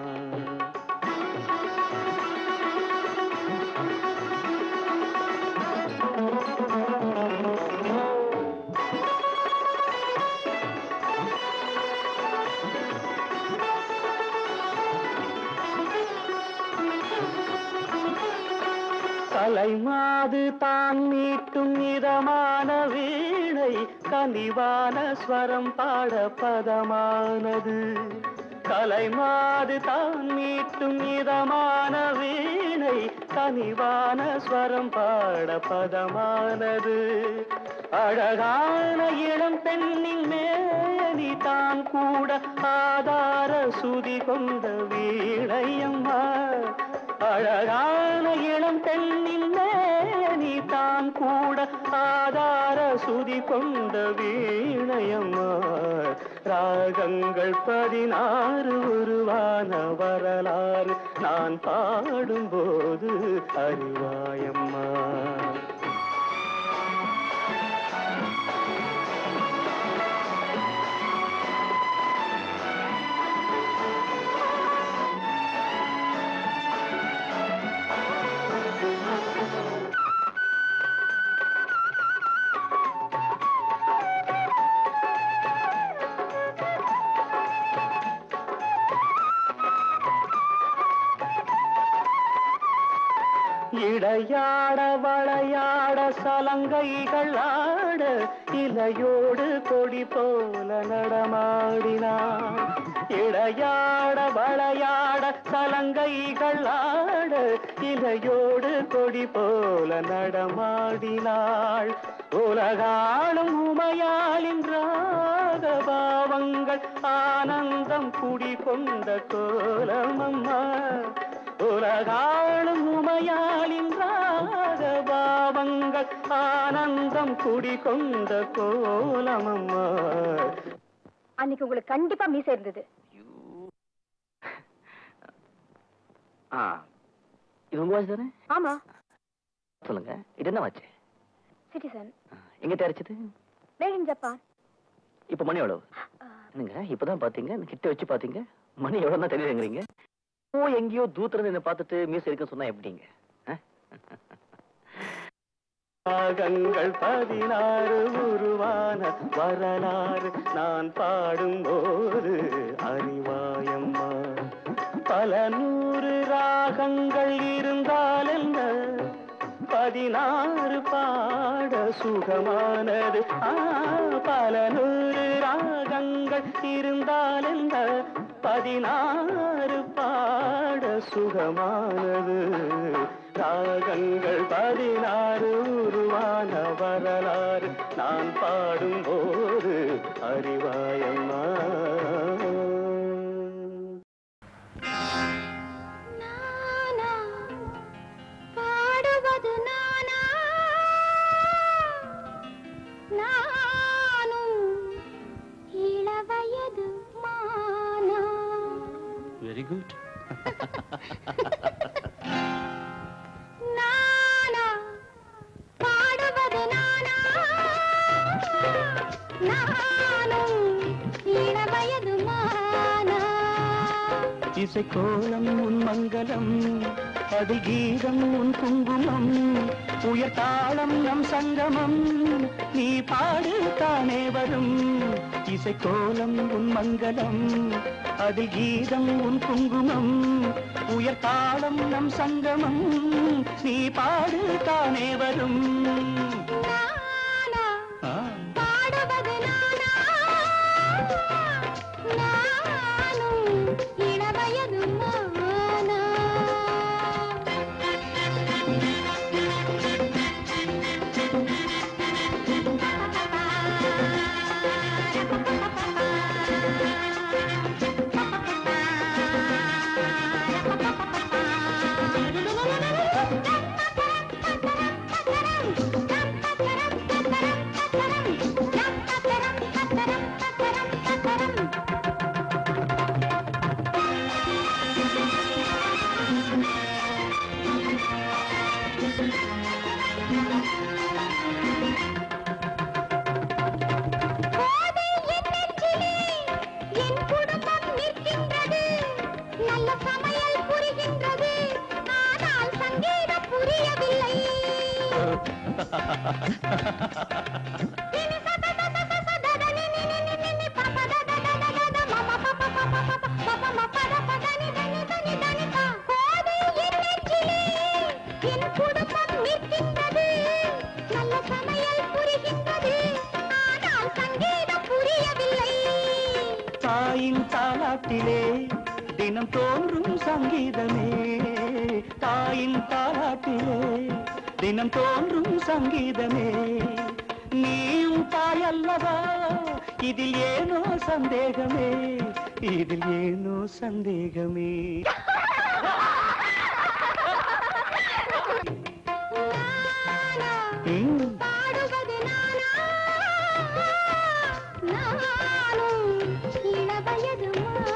கலைமாது தான் மீட்டும் இதமான வீணை கனிவான ஸ்வரம் பாட பதமானது. கலைமாது தான் மீட்டும் இதமான வீணை கனிவான ஸ்வரம் பாட பதமானது. அழகான இளம் பெண்ணின் மேனி தான் கூட ஆதார சுதி கொண்ட வீணையம்மா. அழகான இளம் பெண்ணின் மேனி தான் கூட ஆதார சுதி கொண்ட வீணையம்மா. ராகங்கள் பதினாறு உருவான வரலாறு நான் பாடும்போது அறிவாயம்மா. இடையாட வளையாட சலங்கைகள் ஆட இலையோடு கொடி போல நடமாடினான். இடையாட வளையாட சலங்கைகள் ஆட இலையோடு கொடி போல நடமாடினாள். உலகாளும் உமையாளின் ராகபாவங்கள் ஆனந்தம் குடி கொண்ட கோலமம்மா. உலகாளும் உமையாளின் ராகபாவங்கள் ஆனந்தம் குடி கொண்ட கோலமம்மா. அன்னைக்கு உங்களுக்கு கண்டிப்பா மீசை இருந்தது. இது உங்க வாட்ச் தானே? ஆமா. சொல்லுங்க, இது என்ன வாட்ச்? சிட்டிசன். எங்க தயாரிச்சது? Made in Japan. இப்ப மணி எவ்வளவு? என்னங்க இப்பதான் பாத்தீங்க, கிட்ட வச்சு பாத்தீங்க, மணி எவ்வளவு தான் தெரியுதுங்கிறீங்க. ஓ எங்கேயோ தூத்துறது என்ன பார்த்துட்டு மீசை இருக்க சொன்னா எப்படிங்க? ராகங்கள் பதினாறு உருவான வரலாறு நான் பாடும்போது அறிவாயம்மா. பல நூறு ராகங்கள் இருந்தால் என்ன, பதினாறு பாட சுகமானது. பல நூறு ராகங்கள் இருந்தால் என்ன, பதினாறு பாட சுகமானது. ராகங்கள் பதினாறு உருவான வரலாறு நான் பாடும்போது அறிவாயம்மா. நானா பாடுவது நானா, நானும் இளவயது மானா. Very good. நானா பாடுவது நானா, நானும் இளவயது மானா. இசை கோலம் உன் மங்களம், அது கீதம் உன் குங்குமம், உயர் தாளம் நம் சங்கமம், நீ பாடு தானே வரும். இசை கோலம் உன் மங்களம், அது கீதம் உன் குங்குமம், உயர் தாளம் நம் சங்கமம், நீ பாடு தானே வரும். நானா பாடுவது நானா, நானும் இளவயது மானா. என் குடும்பம் தாலாட்டிலே தினம் தோன்றும் சங்கீதமே தாயின் தாலாட்டிலே தினம் தோன்றும் சங்கீதமே நீயும் தாய் அல்லவா இதில் ஏனோ சந்தேகமே இதில் ஏனோ சந்தேகமே பாடுவது நானும் இளவயது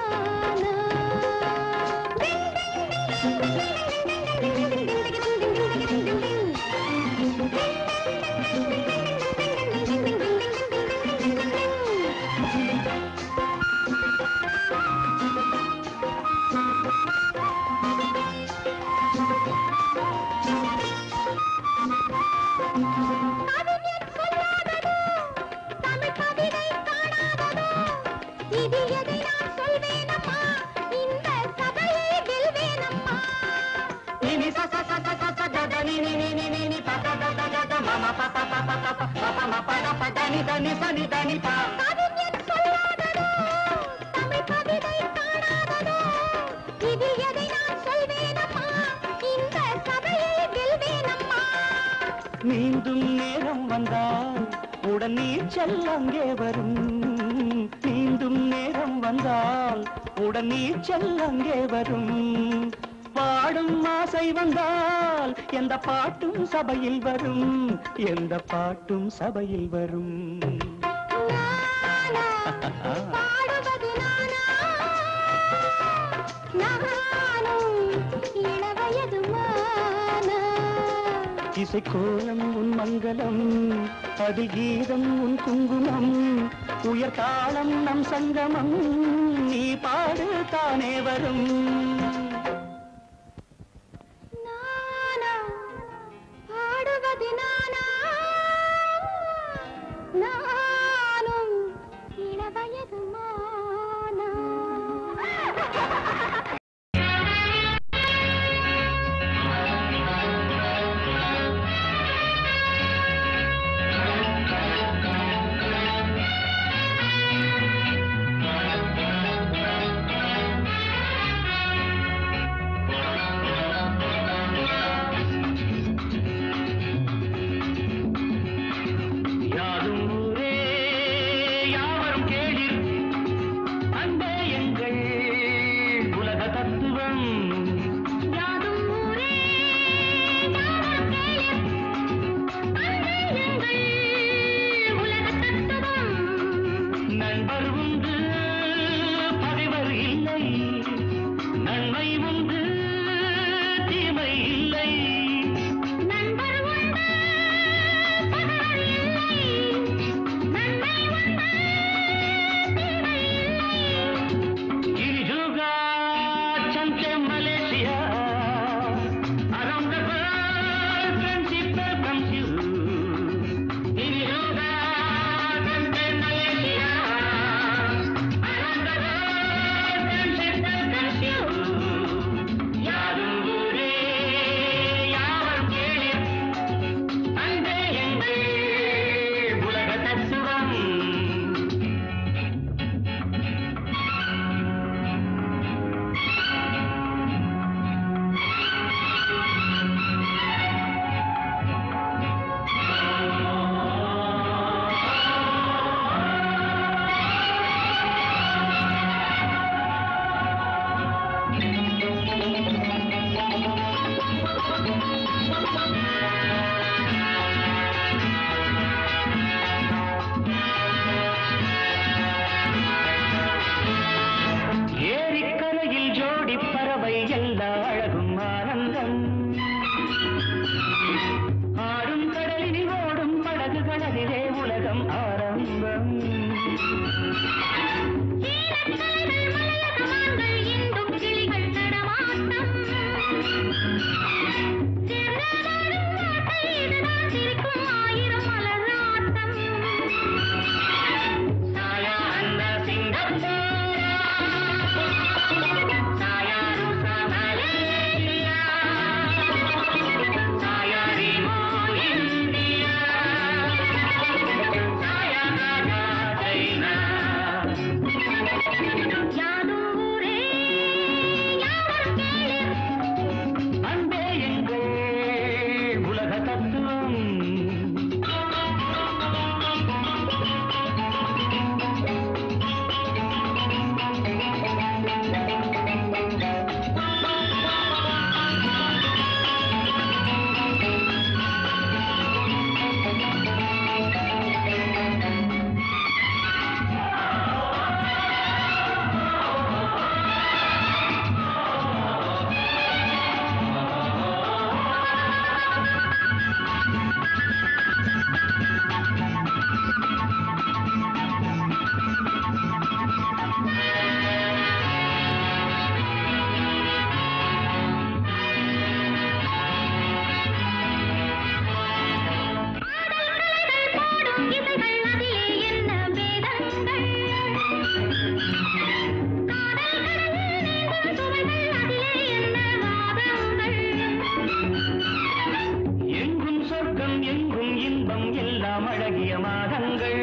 மீண்டும் நேரம் வந்தால் உடன் நீச்சல் அங்கே வரும் மீண்டும் நேரம் வந்தால் உடன் நீச்சல் அங்கே வரும் பாடும் ஆசை வந்தால் எந்த பாட்டும் சபையில் வரும் எந்த பாட்டும் சபையில் வரும் பாடுவது நானும் இளவயது இசைக்கோலம் உன் மங்களம் அதில் கீதம் உன் குங்குமம் உயர் தாளம் நம் சங்கமம் நீ பாடு தானே வரும் பாடுவது நானும் இளவயது இன்பம் எல்லாம் அழகிய மாதங்கள்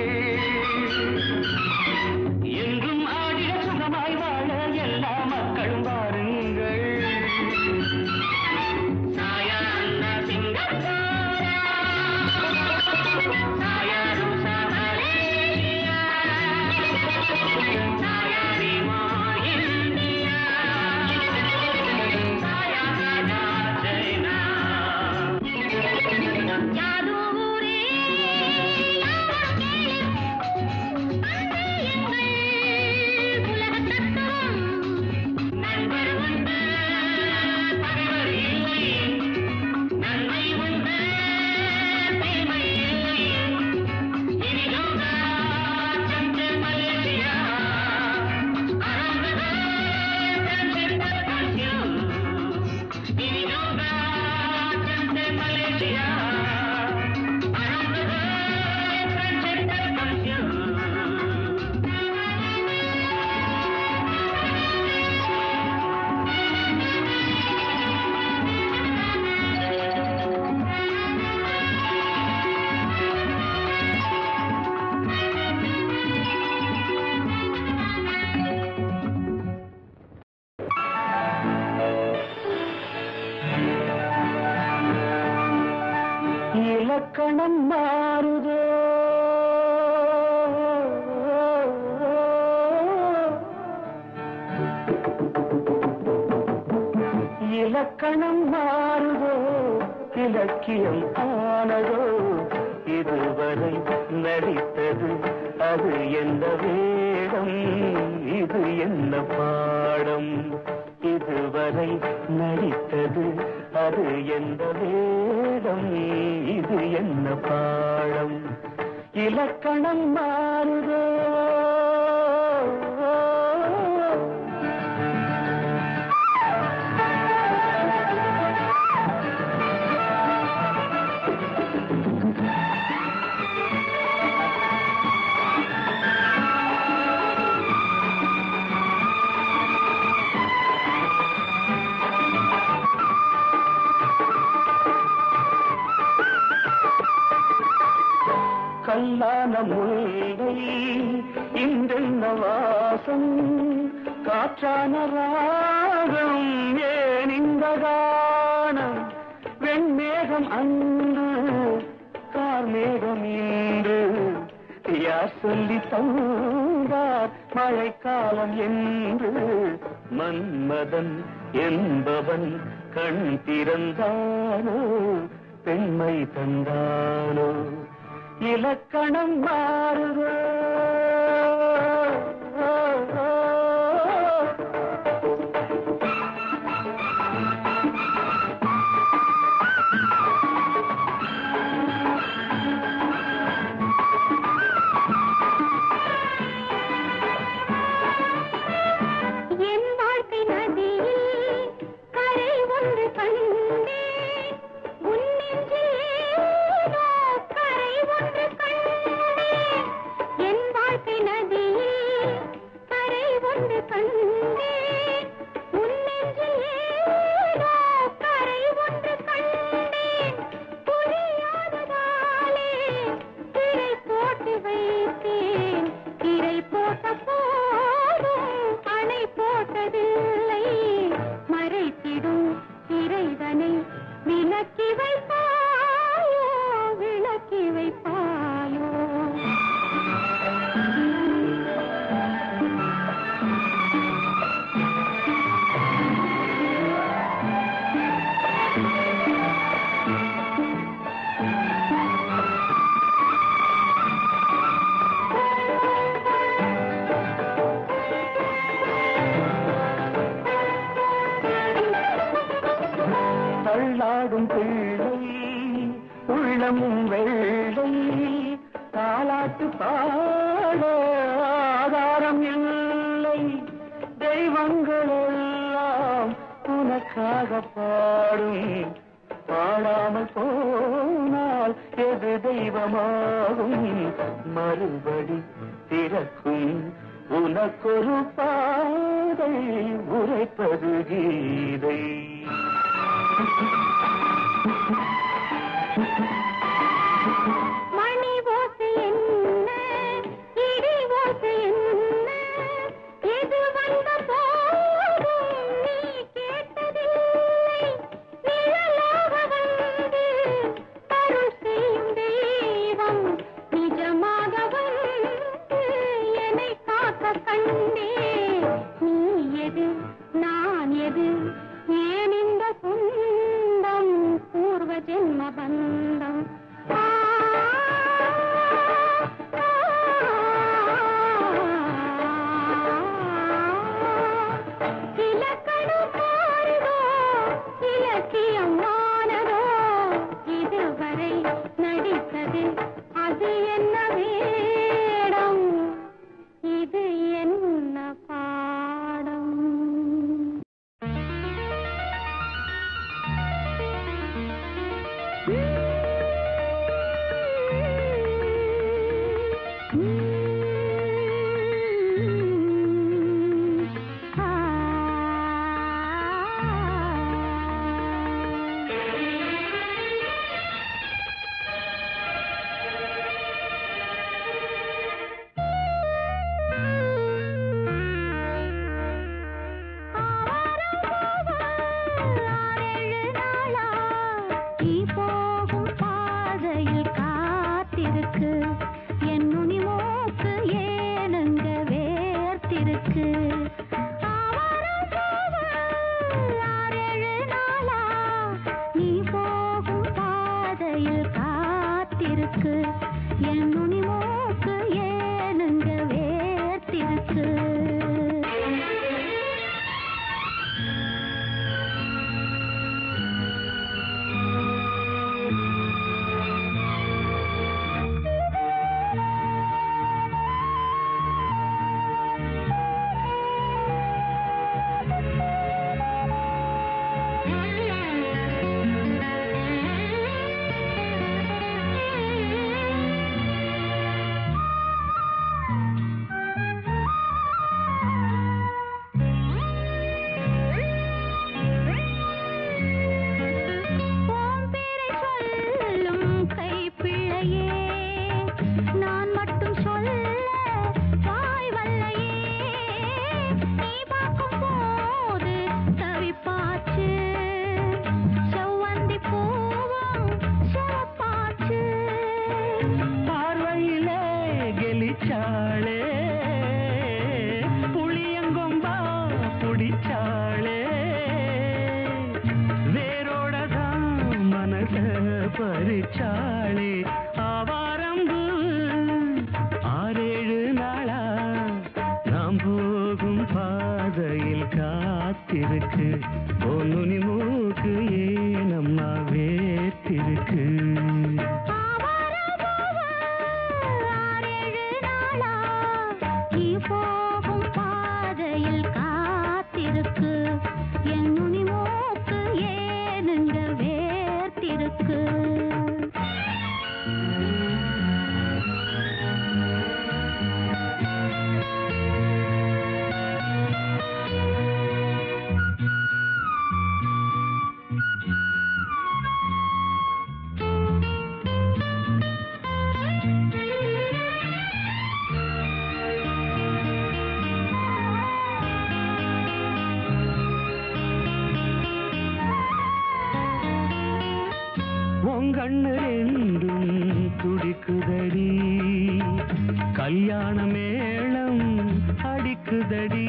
என்றும் ஆடிட சுகமாய் வாழ எல்லா மக்களும் வாருங்கள் சாயா அண்ணா சிங்கப்பூரா சாயா ரூசா மலேசியா சாயா ரீமா இந்தியா சாயா காடா சைனா யாதூரே யாவரும் கேளு அன்பே எங்கள் உலகத் தத்துவம் நண்பர் உண்டு பகைவர் இல்லை நன்மை உண்டு தீமை இல்லை இனி யோகா சஞ்ச மலேசியா அரங்கதே சஞ்ச கல்யூ இனி யோகா சஞ்ச மலேசியா அரங்கதே சஞ்ச கல்யூ இலக்கணம் மாறுதோ இலக்கணம் மாறுதோ இலக்கியம் ஆனதோ இதுவரை நடித்தது அது என்ன வேடம் இது என்ன பாடம் இதுவரை நடித்தது அது என்ன வேடம் இது என்ன பாடம் இலக்கணம் மாறுதோ கல்லான முல்லை இன்றென்ன வாசம் காற்றான ராகம் ஏன் இந்த கானம் வெண்மேகம் அன்று கார்மேகம் இன்று யார் சொல்லி தந்தார் மழைக்காலம் என்று மன்மதன் என்பவன் கண் திறந்தானோ பெண்மை தந்தானோ இலக்கணம் மாறுதோ என் வாழ்க்கை நதியில் கரை ஒன்று கண்டேன் உன் நெஞ்சில் ஏனோ கரை ஒன்று கண்டேன் என் வாழ்க்கை நதியில் கரை ஒன்று கண்டேன் உன் நெஞ்சில் ஏனோ கரை ஒன்று கண்டேன் புரியாததாலே திரை போட்டு வைத்தேன் திரை போட்ட போதும் அணை போட்டதில்லை மறைத்திடும் திரைதனை விளக்கி வைப்பாயோ விளக்கி வைப்பாயோ தள்ளாடும் பிள்ளை உள்ளமும் வெள்ளை தாலாட்டு பாட ஆதாரம் இல்லை தெய்வங்கள் எல்லாம் உனக்காக பாடும் பாடாமல் போனால் எது தெய்வமாகும் மறுபடி திறக்கும் உனக்கொரு பாதை உரைப்பது கீதை Thank you. அழகு அது என்ன வேடம் இது என்ன பாடம் பறிச்சாளே ஆவாரம்பு ஆறேழு நாளா நாம் போகும் பாதையில் காத்திருக்கு பொன்னுனி மூக்கு ஏனம்மா வேத்திருக்கு போகும் பாதையில் காத்திருக்கு என் நுனி மூக்கு ஏனுங்க வேர்த்திருக்கு கண்ணு ரெண்டும் துடிக்குதடி கல்யாண மேளம் அடிக்குதடி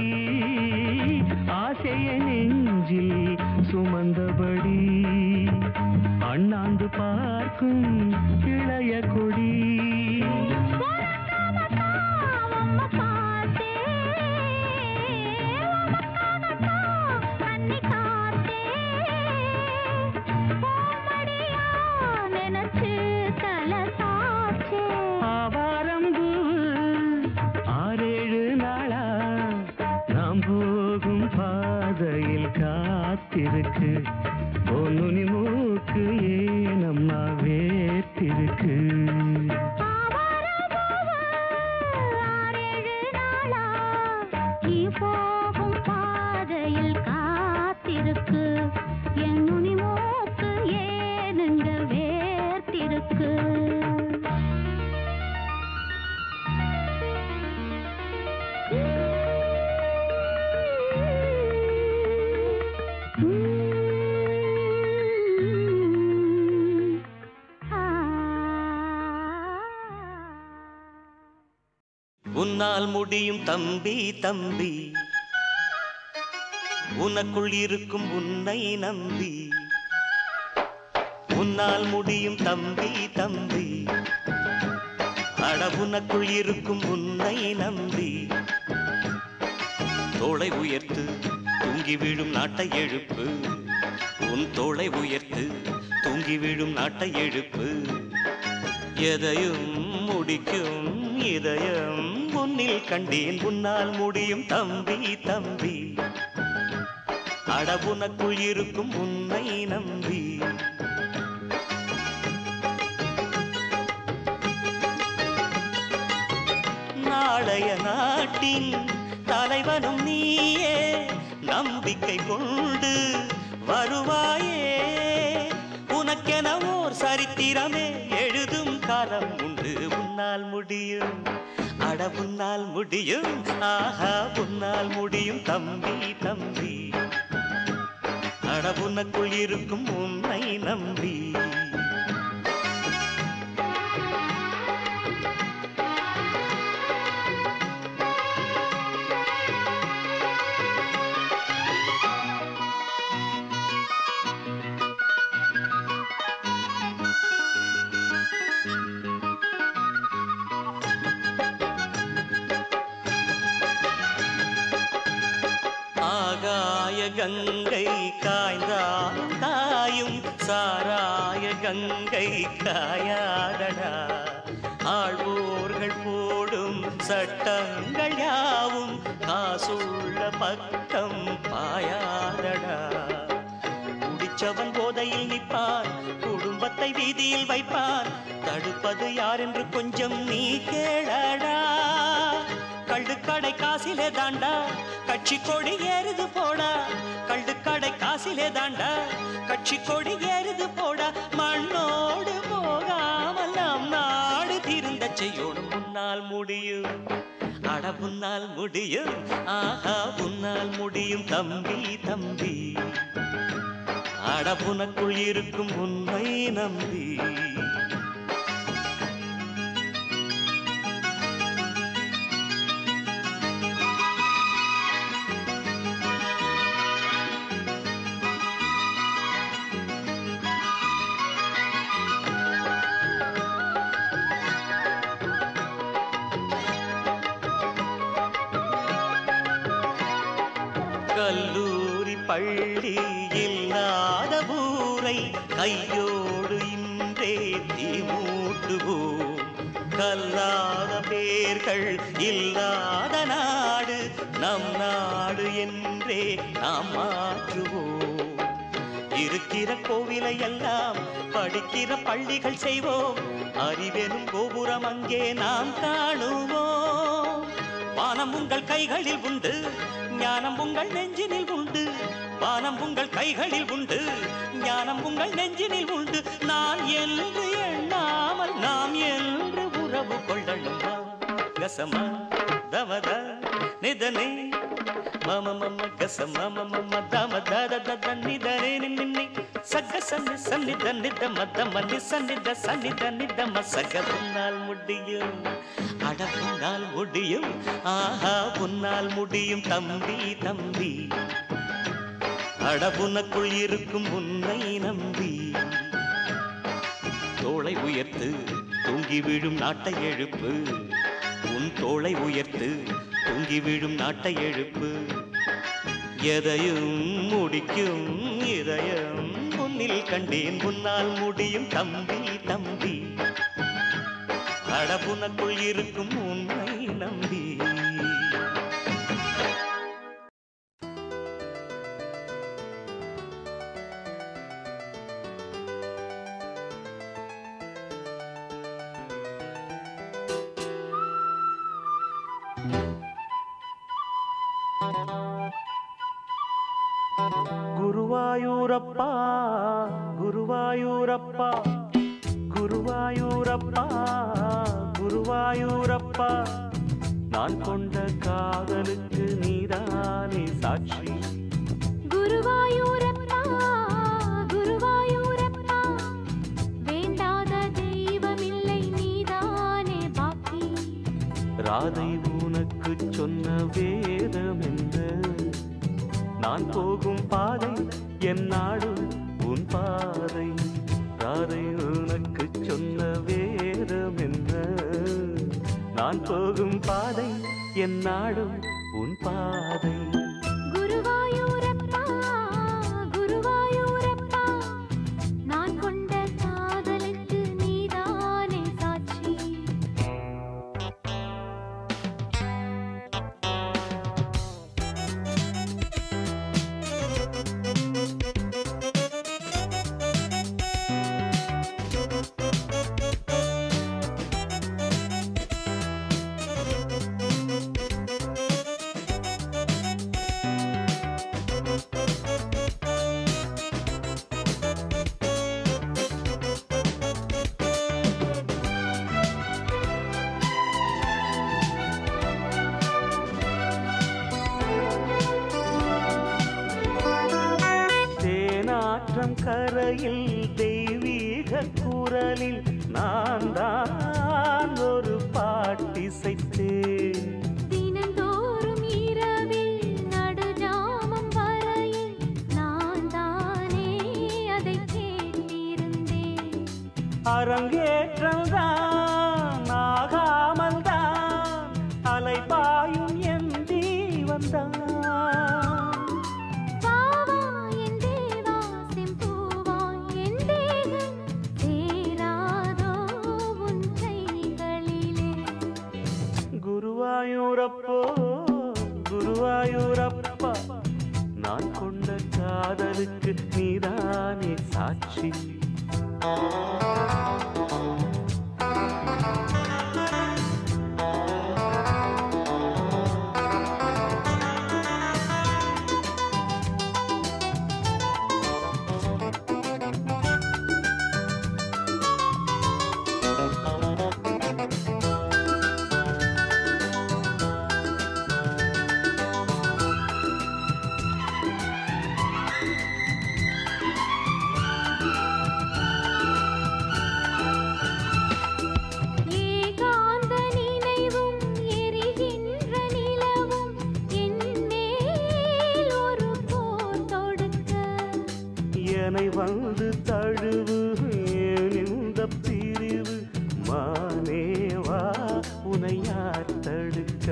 ஆசைய நெஞ்சில் சுமந்தபடி அண்ணாந்து பார்க்கும் இளைய கொடி பாதையில் காத்திருக்கு பொன்னுனி மூக்கு ஏனம்மா வேத்திருக்கு போகும் பாதையில் காத்திருக்கு என் நுனி மூக்கு ஏனுங்க வேர்த்திருக்கு உன்னால் முடியும் தம்பி தம்பி உனக்குள் இருக்கும் உன்னை நம்பி உன்னால் முடியும் தம்பி தம்பி அட உனக்குள் இருக்கும் உன்னை நம்பி தோளை உயர்த்து தூங்கி விழும் நாட்டை எழுப்பு உன் தோளை உயர்த்து தூங்கி விழும் நாட்டை எழுப்பு எதையும் முடிக்கும் இதயம் முன்னில் கண்டேன் உன்னால் முடியும் தம்பி தம்பி அடவுனக்குள் இருக்கும் உன்னை நம்பி நாளைய நாட்டின் தலைவனும் நீயே நம்பிக்கை கொண்டு வருவாயே உனக்கென ஓர் சரித்திரமே எழுதும் காலம் உண்டு உன்னால் முடியும் அட உன்னால் முடியும் ஆஹா உன்னால் முடியும் தம்பி தம்பி அட உனக்குள் இருக்கும் உன்னை நம்பி கங்கை காய்ந்தாலும் காயும் சாராய கங்கை காயாதடா ஆழ்வோர்கள் போடும் சட்டங்கள் யாவும் காசுள்ள பக்கம் பாயாதடா குடிச்சவன் போதையில் நிற்பான் குடும்பத்தை வீதியில் வைப்பான் தடுப்பது யார் என்று கொஞ்சம் நீ கேளடா கள்ளுக்கடை காசிலே தாண்டா கட்சி கொடி ஏறுது போடா கள்ளுக்கடை காசிலே தாண்டா கட்சி கொடி ஏறுது போடா மண்ணோடு போகாமல் நம் நாடு திருந்த செய்யோடும் முன்னால் முடியும் அட முன்னால் முடியும் ஆஹா முன்னால் முடியும் தம்பி தம்பி அட உனக்குள் இருக்கும் உன்னை நம்பி கல்லூரி பள்ளி இல்லாத ஊரை கையோடு இன்றே தீ மூட்டுவோம் கல்லாத பேர்கள் இல்லாத நாடு நம் நாடு என்றே நாம் மாற்றுவோம் இருக்கிற கோவிலை எல்லாம் படிக்கிற பள்ளிகள் செய்வோம் அறிவெனும் கோபுரம் அங்கே நாம் காணுவோம் வானம் உங்கள் கைகளில் உண்டு ஞானம் உங்கள் நெஞ்சினில் உண்டு வானம் உங்கள் கைகளில் உண்டு ஞானம் உங்கள் நெஞ்சினில் உண்டு நான் என்று எண்ணாமல் நாம் என்று உறவு கொள்ளணும் கசமா தமத நிதனே மம மம கசம மம தம தத தத நிதனே நின்னி சக சன்னி சன்னித நித மத மன்னி சன்னித சன்னித நித மசக உன்னால் முடியும் அட உன்னால் முடியும் ஆஹா உன்னால் முடியும் தம்பி தம்பி அட உனக்குள் இருக்கும் உன்னை நம்பி தோளை உயர்த்து தூங்கி விழும் நாட்டை எழுப்பு உன் தோளை உயர்த்து தூங்கி விழும் நாட்டை எழுப்பு எதையும் முடிக்கும் இதயம் முன்னில் கண்டேன் உன்னால் முடியும் தம்பி தம்பி அட உனக்குள் இருக்கும் உன்னை நம்பி குருவாயூரப்பா குருவாயூரப்பா குருவாயூரப்பா குருவாயூரப்பா நான் கொண்ட காதலுக்கு நீதானே சாட்சி குருவாயூரப்பா குருவாயூரப்பா வேண்டாத தெய்வமில்லை நீதானே பாக்கி ராதை உனக்கு சொன்ன வேதம் என்ன நான் போகும் பாதை என் நாடு உன் பாதை ராதை உனக்கு சொன்ன வேதம் என்ன நான் போகும் பாதை என் நாடு உன் பாதை குருவாயூரப்பா குருவாயூரப்பா நான் கொண்ட காதலுக்கு நீதானே சாட்சி குழந்தையில் தெய்வீக குரலில் நான் தான் ஒரு பாட்டிசைத்தேன். தினந்தோறும் இரவில் நடுஜாமம் வரையில் நான் தானே அதை கேட்டிருந்தேன். அரங்கேற்றம்தான் ஆகாமல் தான் அலைபாயும் என் தீவந்தான். குருவாயூரப்போ குருவாயூரப்பா, நான் கொண்ட காதலுக்கு நீதானே சாட்சி. வந்து தழுவு இந்த பிரிவு மானேவா உனை யார் தடுக்க.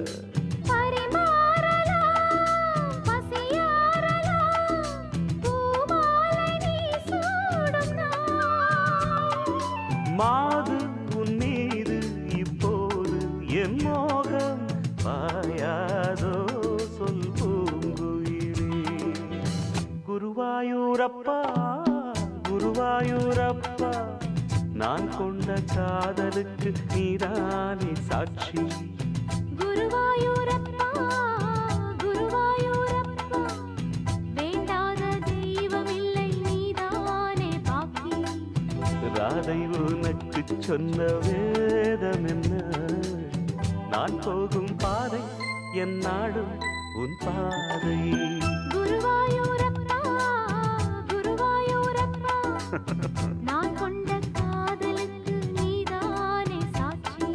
மாது உன் மீது இப்போது என் மோகம் பாயாதோ சொல் பூங்குயிலே. குருவாயூரப்பா குருவாயூரப்பா, நான் கொண்ட காதலுக்கு நீதானே சாட்சி. குருவாயூரப்பா குருவாயூரப்பா, வேண்டாத தெய்வம் இல்லை நீதானே பாக்கி. ராதை உனக்கு சொன்ன வேதம் என்ன, நான் போகும் பாதை என் நாடும் உன் பாதை. குருவாயூரப்பா குருவாயூரப்பா, நான் கொண்ட காதலுக்கு நீதானே சாட்சி.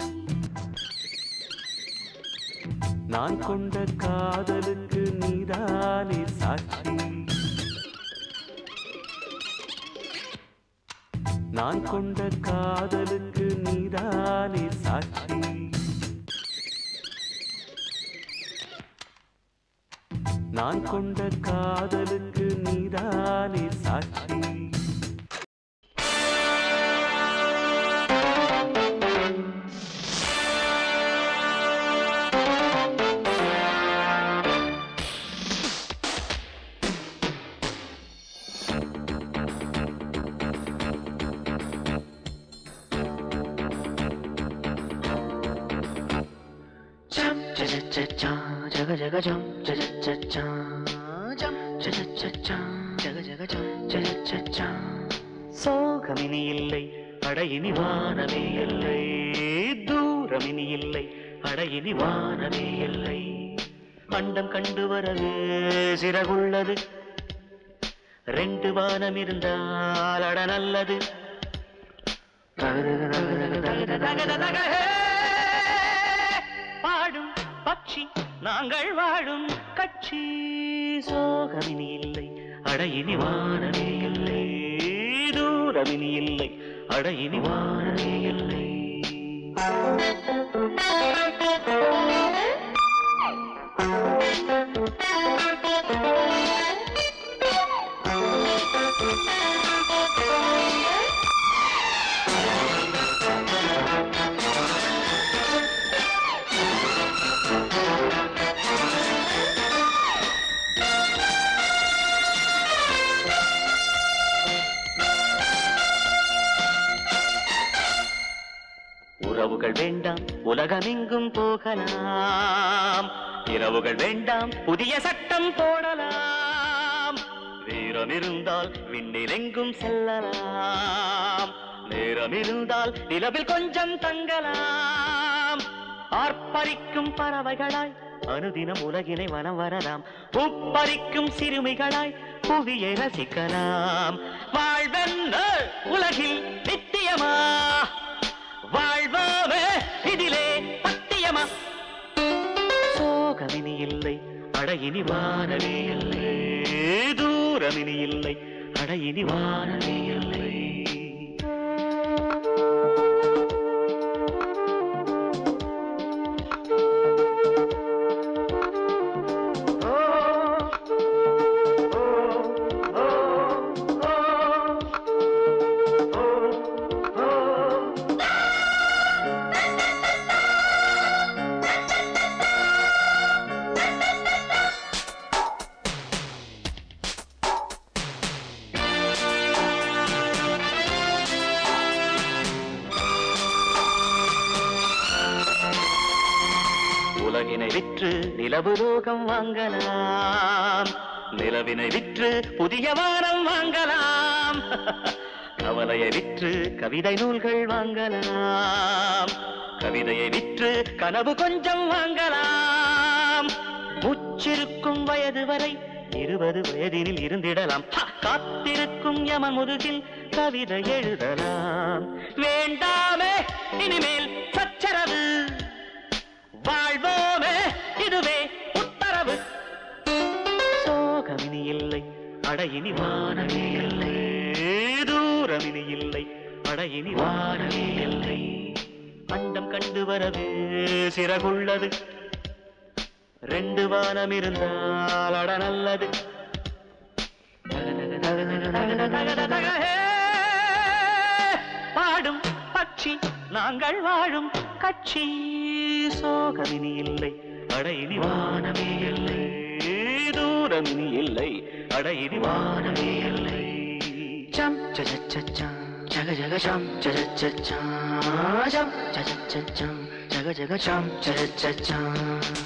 நான் கொண்ட காதலுக்கு நீதானே சாட்சி. நான் கொண்ட காதலுக்கு நீதானே சாட்சி. நான் கொண்ட காதலுக்கு நீதானே சாட்சி. ஜக ஜக ஜம் ஜக ஜக ஜம் ஜக ஜக ஜக ஜக ஜம் ஜக ஜக. சோகமினி இல்லை அடையினி வானமே இல்லை, தூரமினி இல்லை அடையினி வானமே இல்லை. அண்டம் கண்டு வரவே சிறகுள்ளது, ரெண்டு வானம் இருந்தால் அட நல்லது. பாடும் பட்சி நாங்கள் வாழும் கட்சி. சோகமினி இல்லை அடையினி வானமே இல்லை, தூரமினி இல்லை அடையினி வானமே இல்லை. உறவுகள் வேண்டாம் உலகமெங்கும் போகலாம், இரவுகள் வேண்டாம் புதிய சட்டம் போடலாம். வீரம் இருந்தால் விண்ணிலெங்கும் செல்லலாம், நேரம் இருந்தால் நிலவில் கொஞ்சம் தங்கலாம். ஆர்ப்பரிக்கும் பறவைகளாய் அனுதினம் உலகினை வலம் வரலாம், பூப்பறிக்கும் சிறுமிகளாய் புவியை ரசிக்கலாம். வாழ்வென்ன உலகில் நித்தியமா, வாழ்வாவே இதிலே பத்தியமா. சோகமினி இல்லை, அடையினி வானமே இல்லை, தூரமினி இல்லை, அடையினி வானமே இல்லை. உலகினை விற்று நிலவு லோகம் வாங்கலாம், நிலவினை விற்று புதிய வானம் வாங்கலாம். கவலையை விற்று கவிதை நூல்கள் வாங்கலாம், கவிதையை விற்று கனவு கொஞ்சம் வாங்கலாம். முச்சிருக்கும் வயது வரை இருபது வயதினில் இருந்திடலாம், காத்திருக்கும் யமன் முதுகில் கவிதை எழுதலாம். வேண்டாமே இனிமேல் சச்சரவு, வாழ்வோமே இதுவே உத்தரவு. சோகமினி இல்லை, அடையினி வானமே இல்லை, தூரமினி இல்லை, அடையினி வானமே இல்லை. அண்டம் கண்டு வரவே சிறகுள்ளது, ரெண்டு வானம் இருந்தால் அட நல்லது. பாடும் பட்சி நாங்கள் வாழும் கட்சி. சோகமினி இல்லை, அடையினி வானமே இல்லை, தூரமினி இல்லை, அடையினி வானமே இல்லை. சம் சச்சச்சம் ஜக ஜக சம் சச்சச்சம் சம் சச்சச்சம் ஜக ஜக சம் சச்சச்சம்.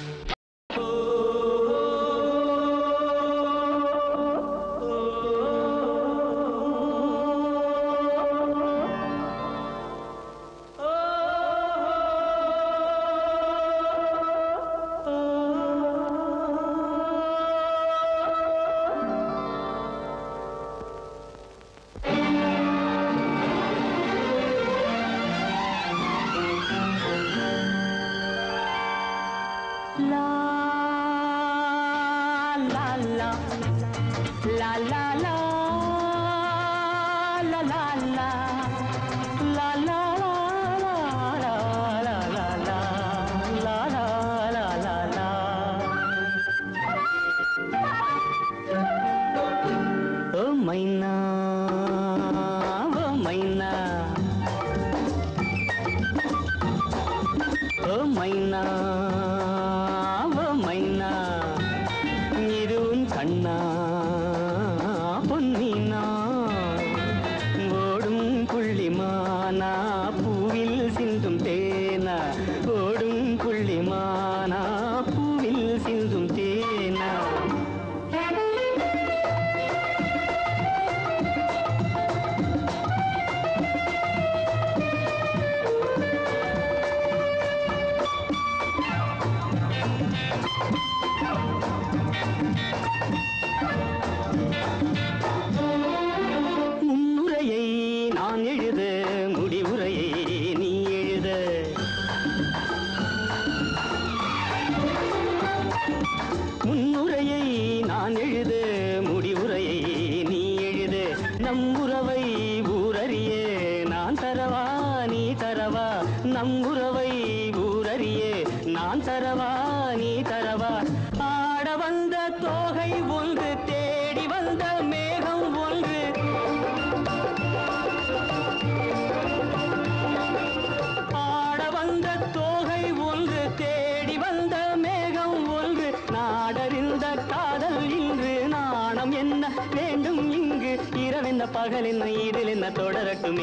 பகலின் இதில் என்ன தொடரட்டுமே.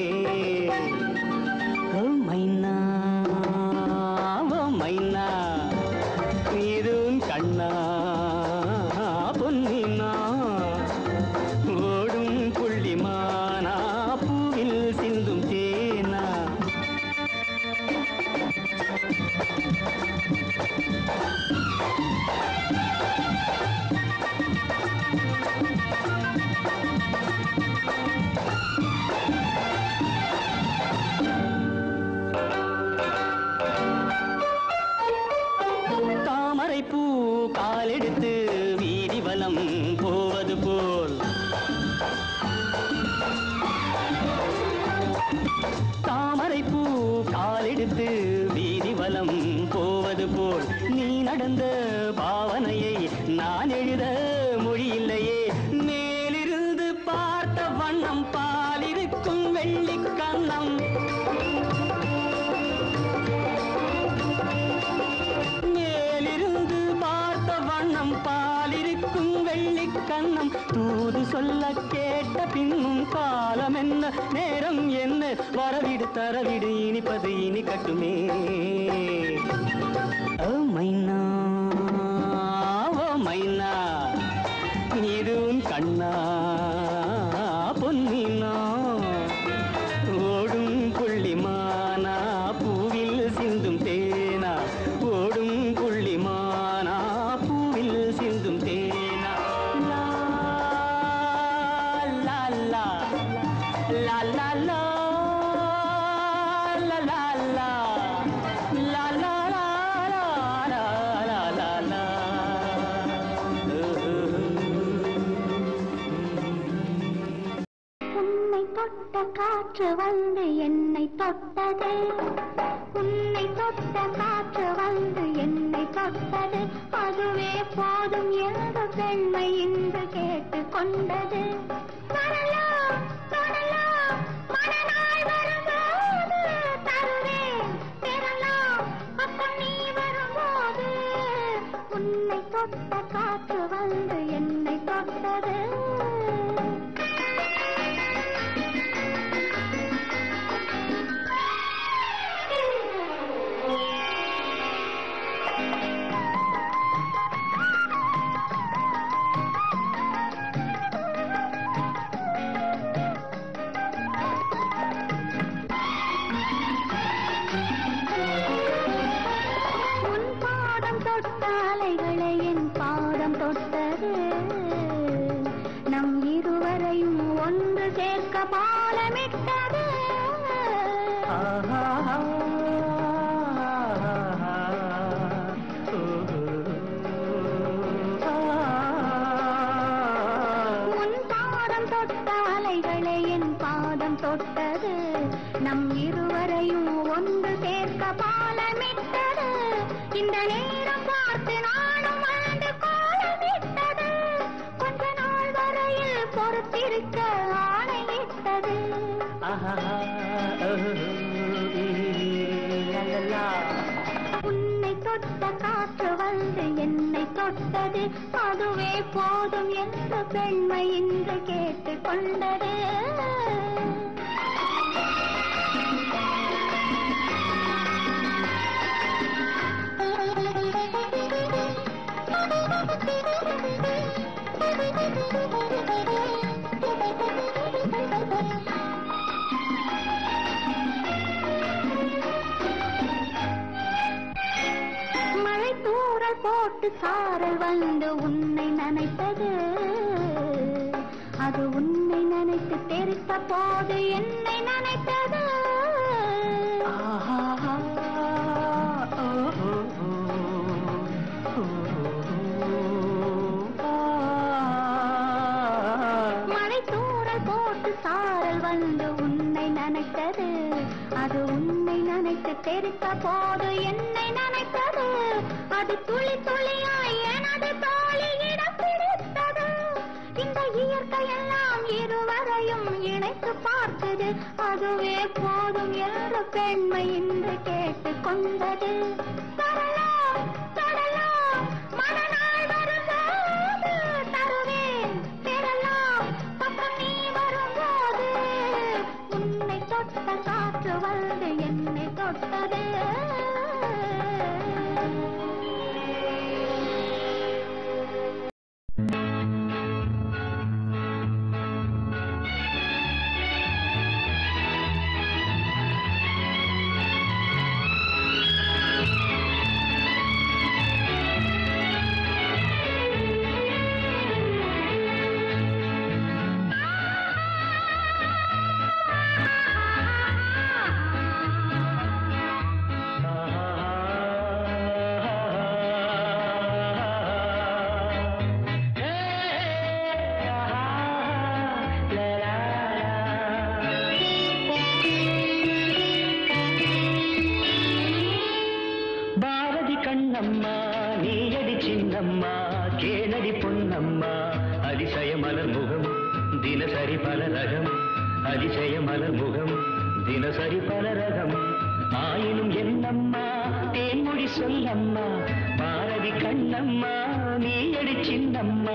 ஓ மைனா ஓ மைனா இதுவும் கண்ணா பொன்னினா ஓடும் புள்ளிமானா பூவில் சிந்தும் தேனா. ரசித்து வீதி வலம் போவது போல் நீ நடந்த பாவனையை நான் எழுத மொழியில்லையே. மேலிருந்து பார்த்த வண்ணம் பாலிருக்கும் வெள்ளிக் கன்னம், மேலிருந்து பார்த்த வண்ணம் பாலிருக்கும் வெள்ளிக் கன்னம். தூது சொல்ல கேட்ட பின்னும் காலம் என்ன நேரம் என்ன, வரவிடு தரவிடு இனிப்பது இனி கட்டுமே. ஓ மைனா ஓ மைனா இதுவும் கண்ணா பொன்னினா, ஓடும் புள்ளிமானா பூவில் சிந்தும் தேனா, ஓடும் புள்ளிமானா பூவில் சிந்தும் தேனா. லா லா லா லா லா லா லா லா லா லா லா லா லா லா லா. உன்னை தொட்ட காற்று வந்து என்னை தொட்டது, உன்னை தொட்ட காற்று வந்து என்னை தொட்டது, அதுவே போதும் என்று பெண்மை இன்று கேட்டு கொண்டது. வரலாம் தொடலாம் மனநாள் வரும்போது தருவேன் பெறலாம் அப்பம் நீ வரும்போது. உன்னை தொட்ட காற்று வந்து என்னை தொட்டது. நம் இருவரையும் ஒன்று சேர்க்க பாலமிட்டது. உன் பாதம் தொட்ட அலைகளை என் பாதம் தொட்டது, நம் இருவரையும் ஒன்று சேர்க்க பாலமிட்டது. இந்த நேரம் பார்த்து நானும் வாழ்ந்து கோலமிட்டது, கொஞ்ச நாள் வரையில் பொறுத்திருக்க ஆணையிட்டது. உன்னை தொட்ட காற்று வந்து என்னை தொட்டது, அதுவே போதும் என்று பெண்மை இன்று கேட்டு கொண்டது. மழை தூறல் போட்டு சாரல் வந்து உன்னை நனைத்தது, அது உன்னை நினைத்து தெரித்த போது என்னை நினைத்தது. மழை தூறல் போட்டு சாரல் வந்து உன்னை நினைத்தது, அது உன்னை நினைத்து தெரித்த போது என்னை நினைத்தது. அது துளி துளியாய் எனது தோழியிடம் பிடித்தது. இந்த இயற்கையெல்லாம் இருவரையும் இணைத்து பார்த்தது, அதுவே போதும் என்று பெண்மை இன்று கேட்டு கொண்டது. தரலாம் தொடலாம் மனநாள் வரும்போது தருவேன் பெறலாம் பக்கம் நீ வரும்போது. உன்னை தொட்ட காற்று வந்து என்னை தொட்டது. சொல்லம்மா பாரதி கண்ணம்மா நீ அடி சின்னம்மா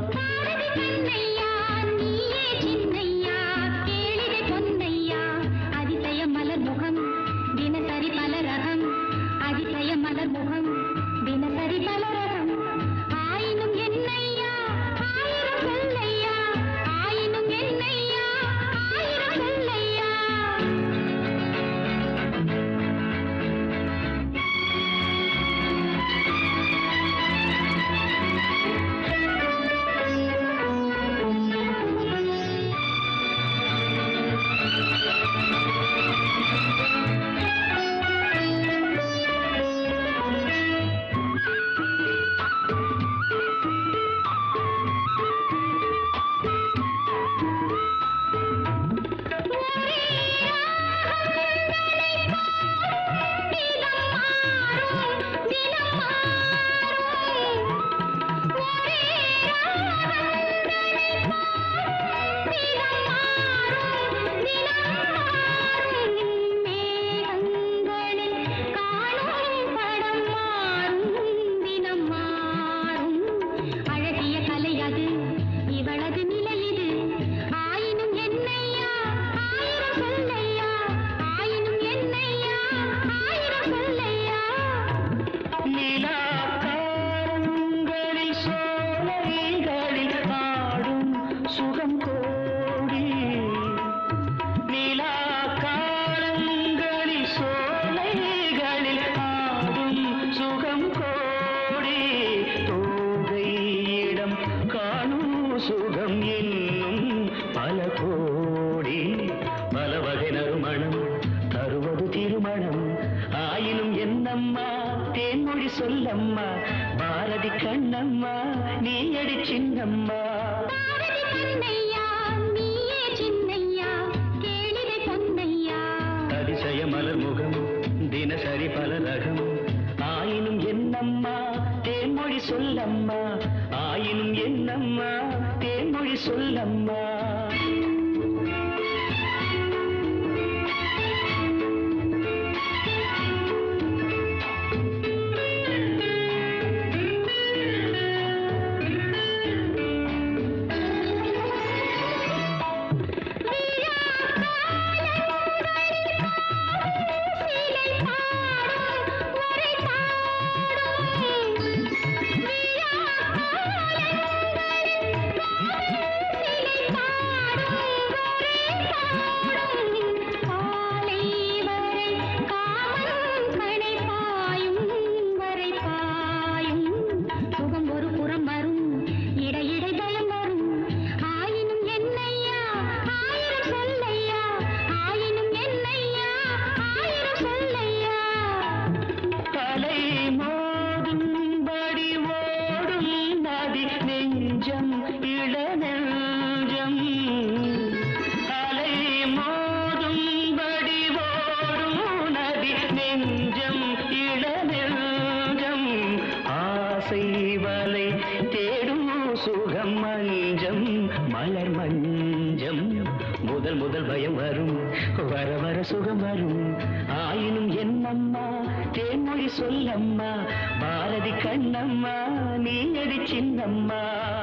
சொல்லம்மா பாரதி கண்ணம்மா நீ அடி சின்னம்மா அதிசய மலர் முகம் தினசரி பல ரகம் ஆயினும் என்னம்மா தேன்மொழி சொல்லம்மா ஆயினும் என்னம்மா தேன்மொழி சொல்லம்மா முதல் முதல் பயம் வரும் வர வர சுகம் வரும் ஆயினும் என்னம்மா தேன்மொழி சொல்லம்மா பாரதி கண்ணம்மா நீ அடி சின்னம்மா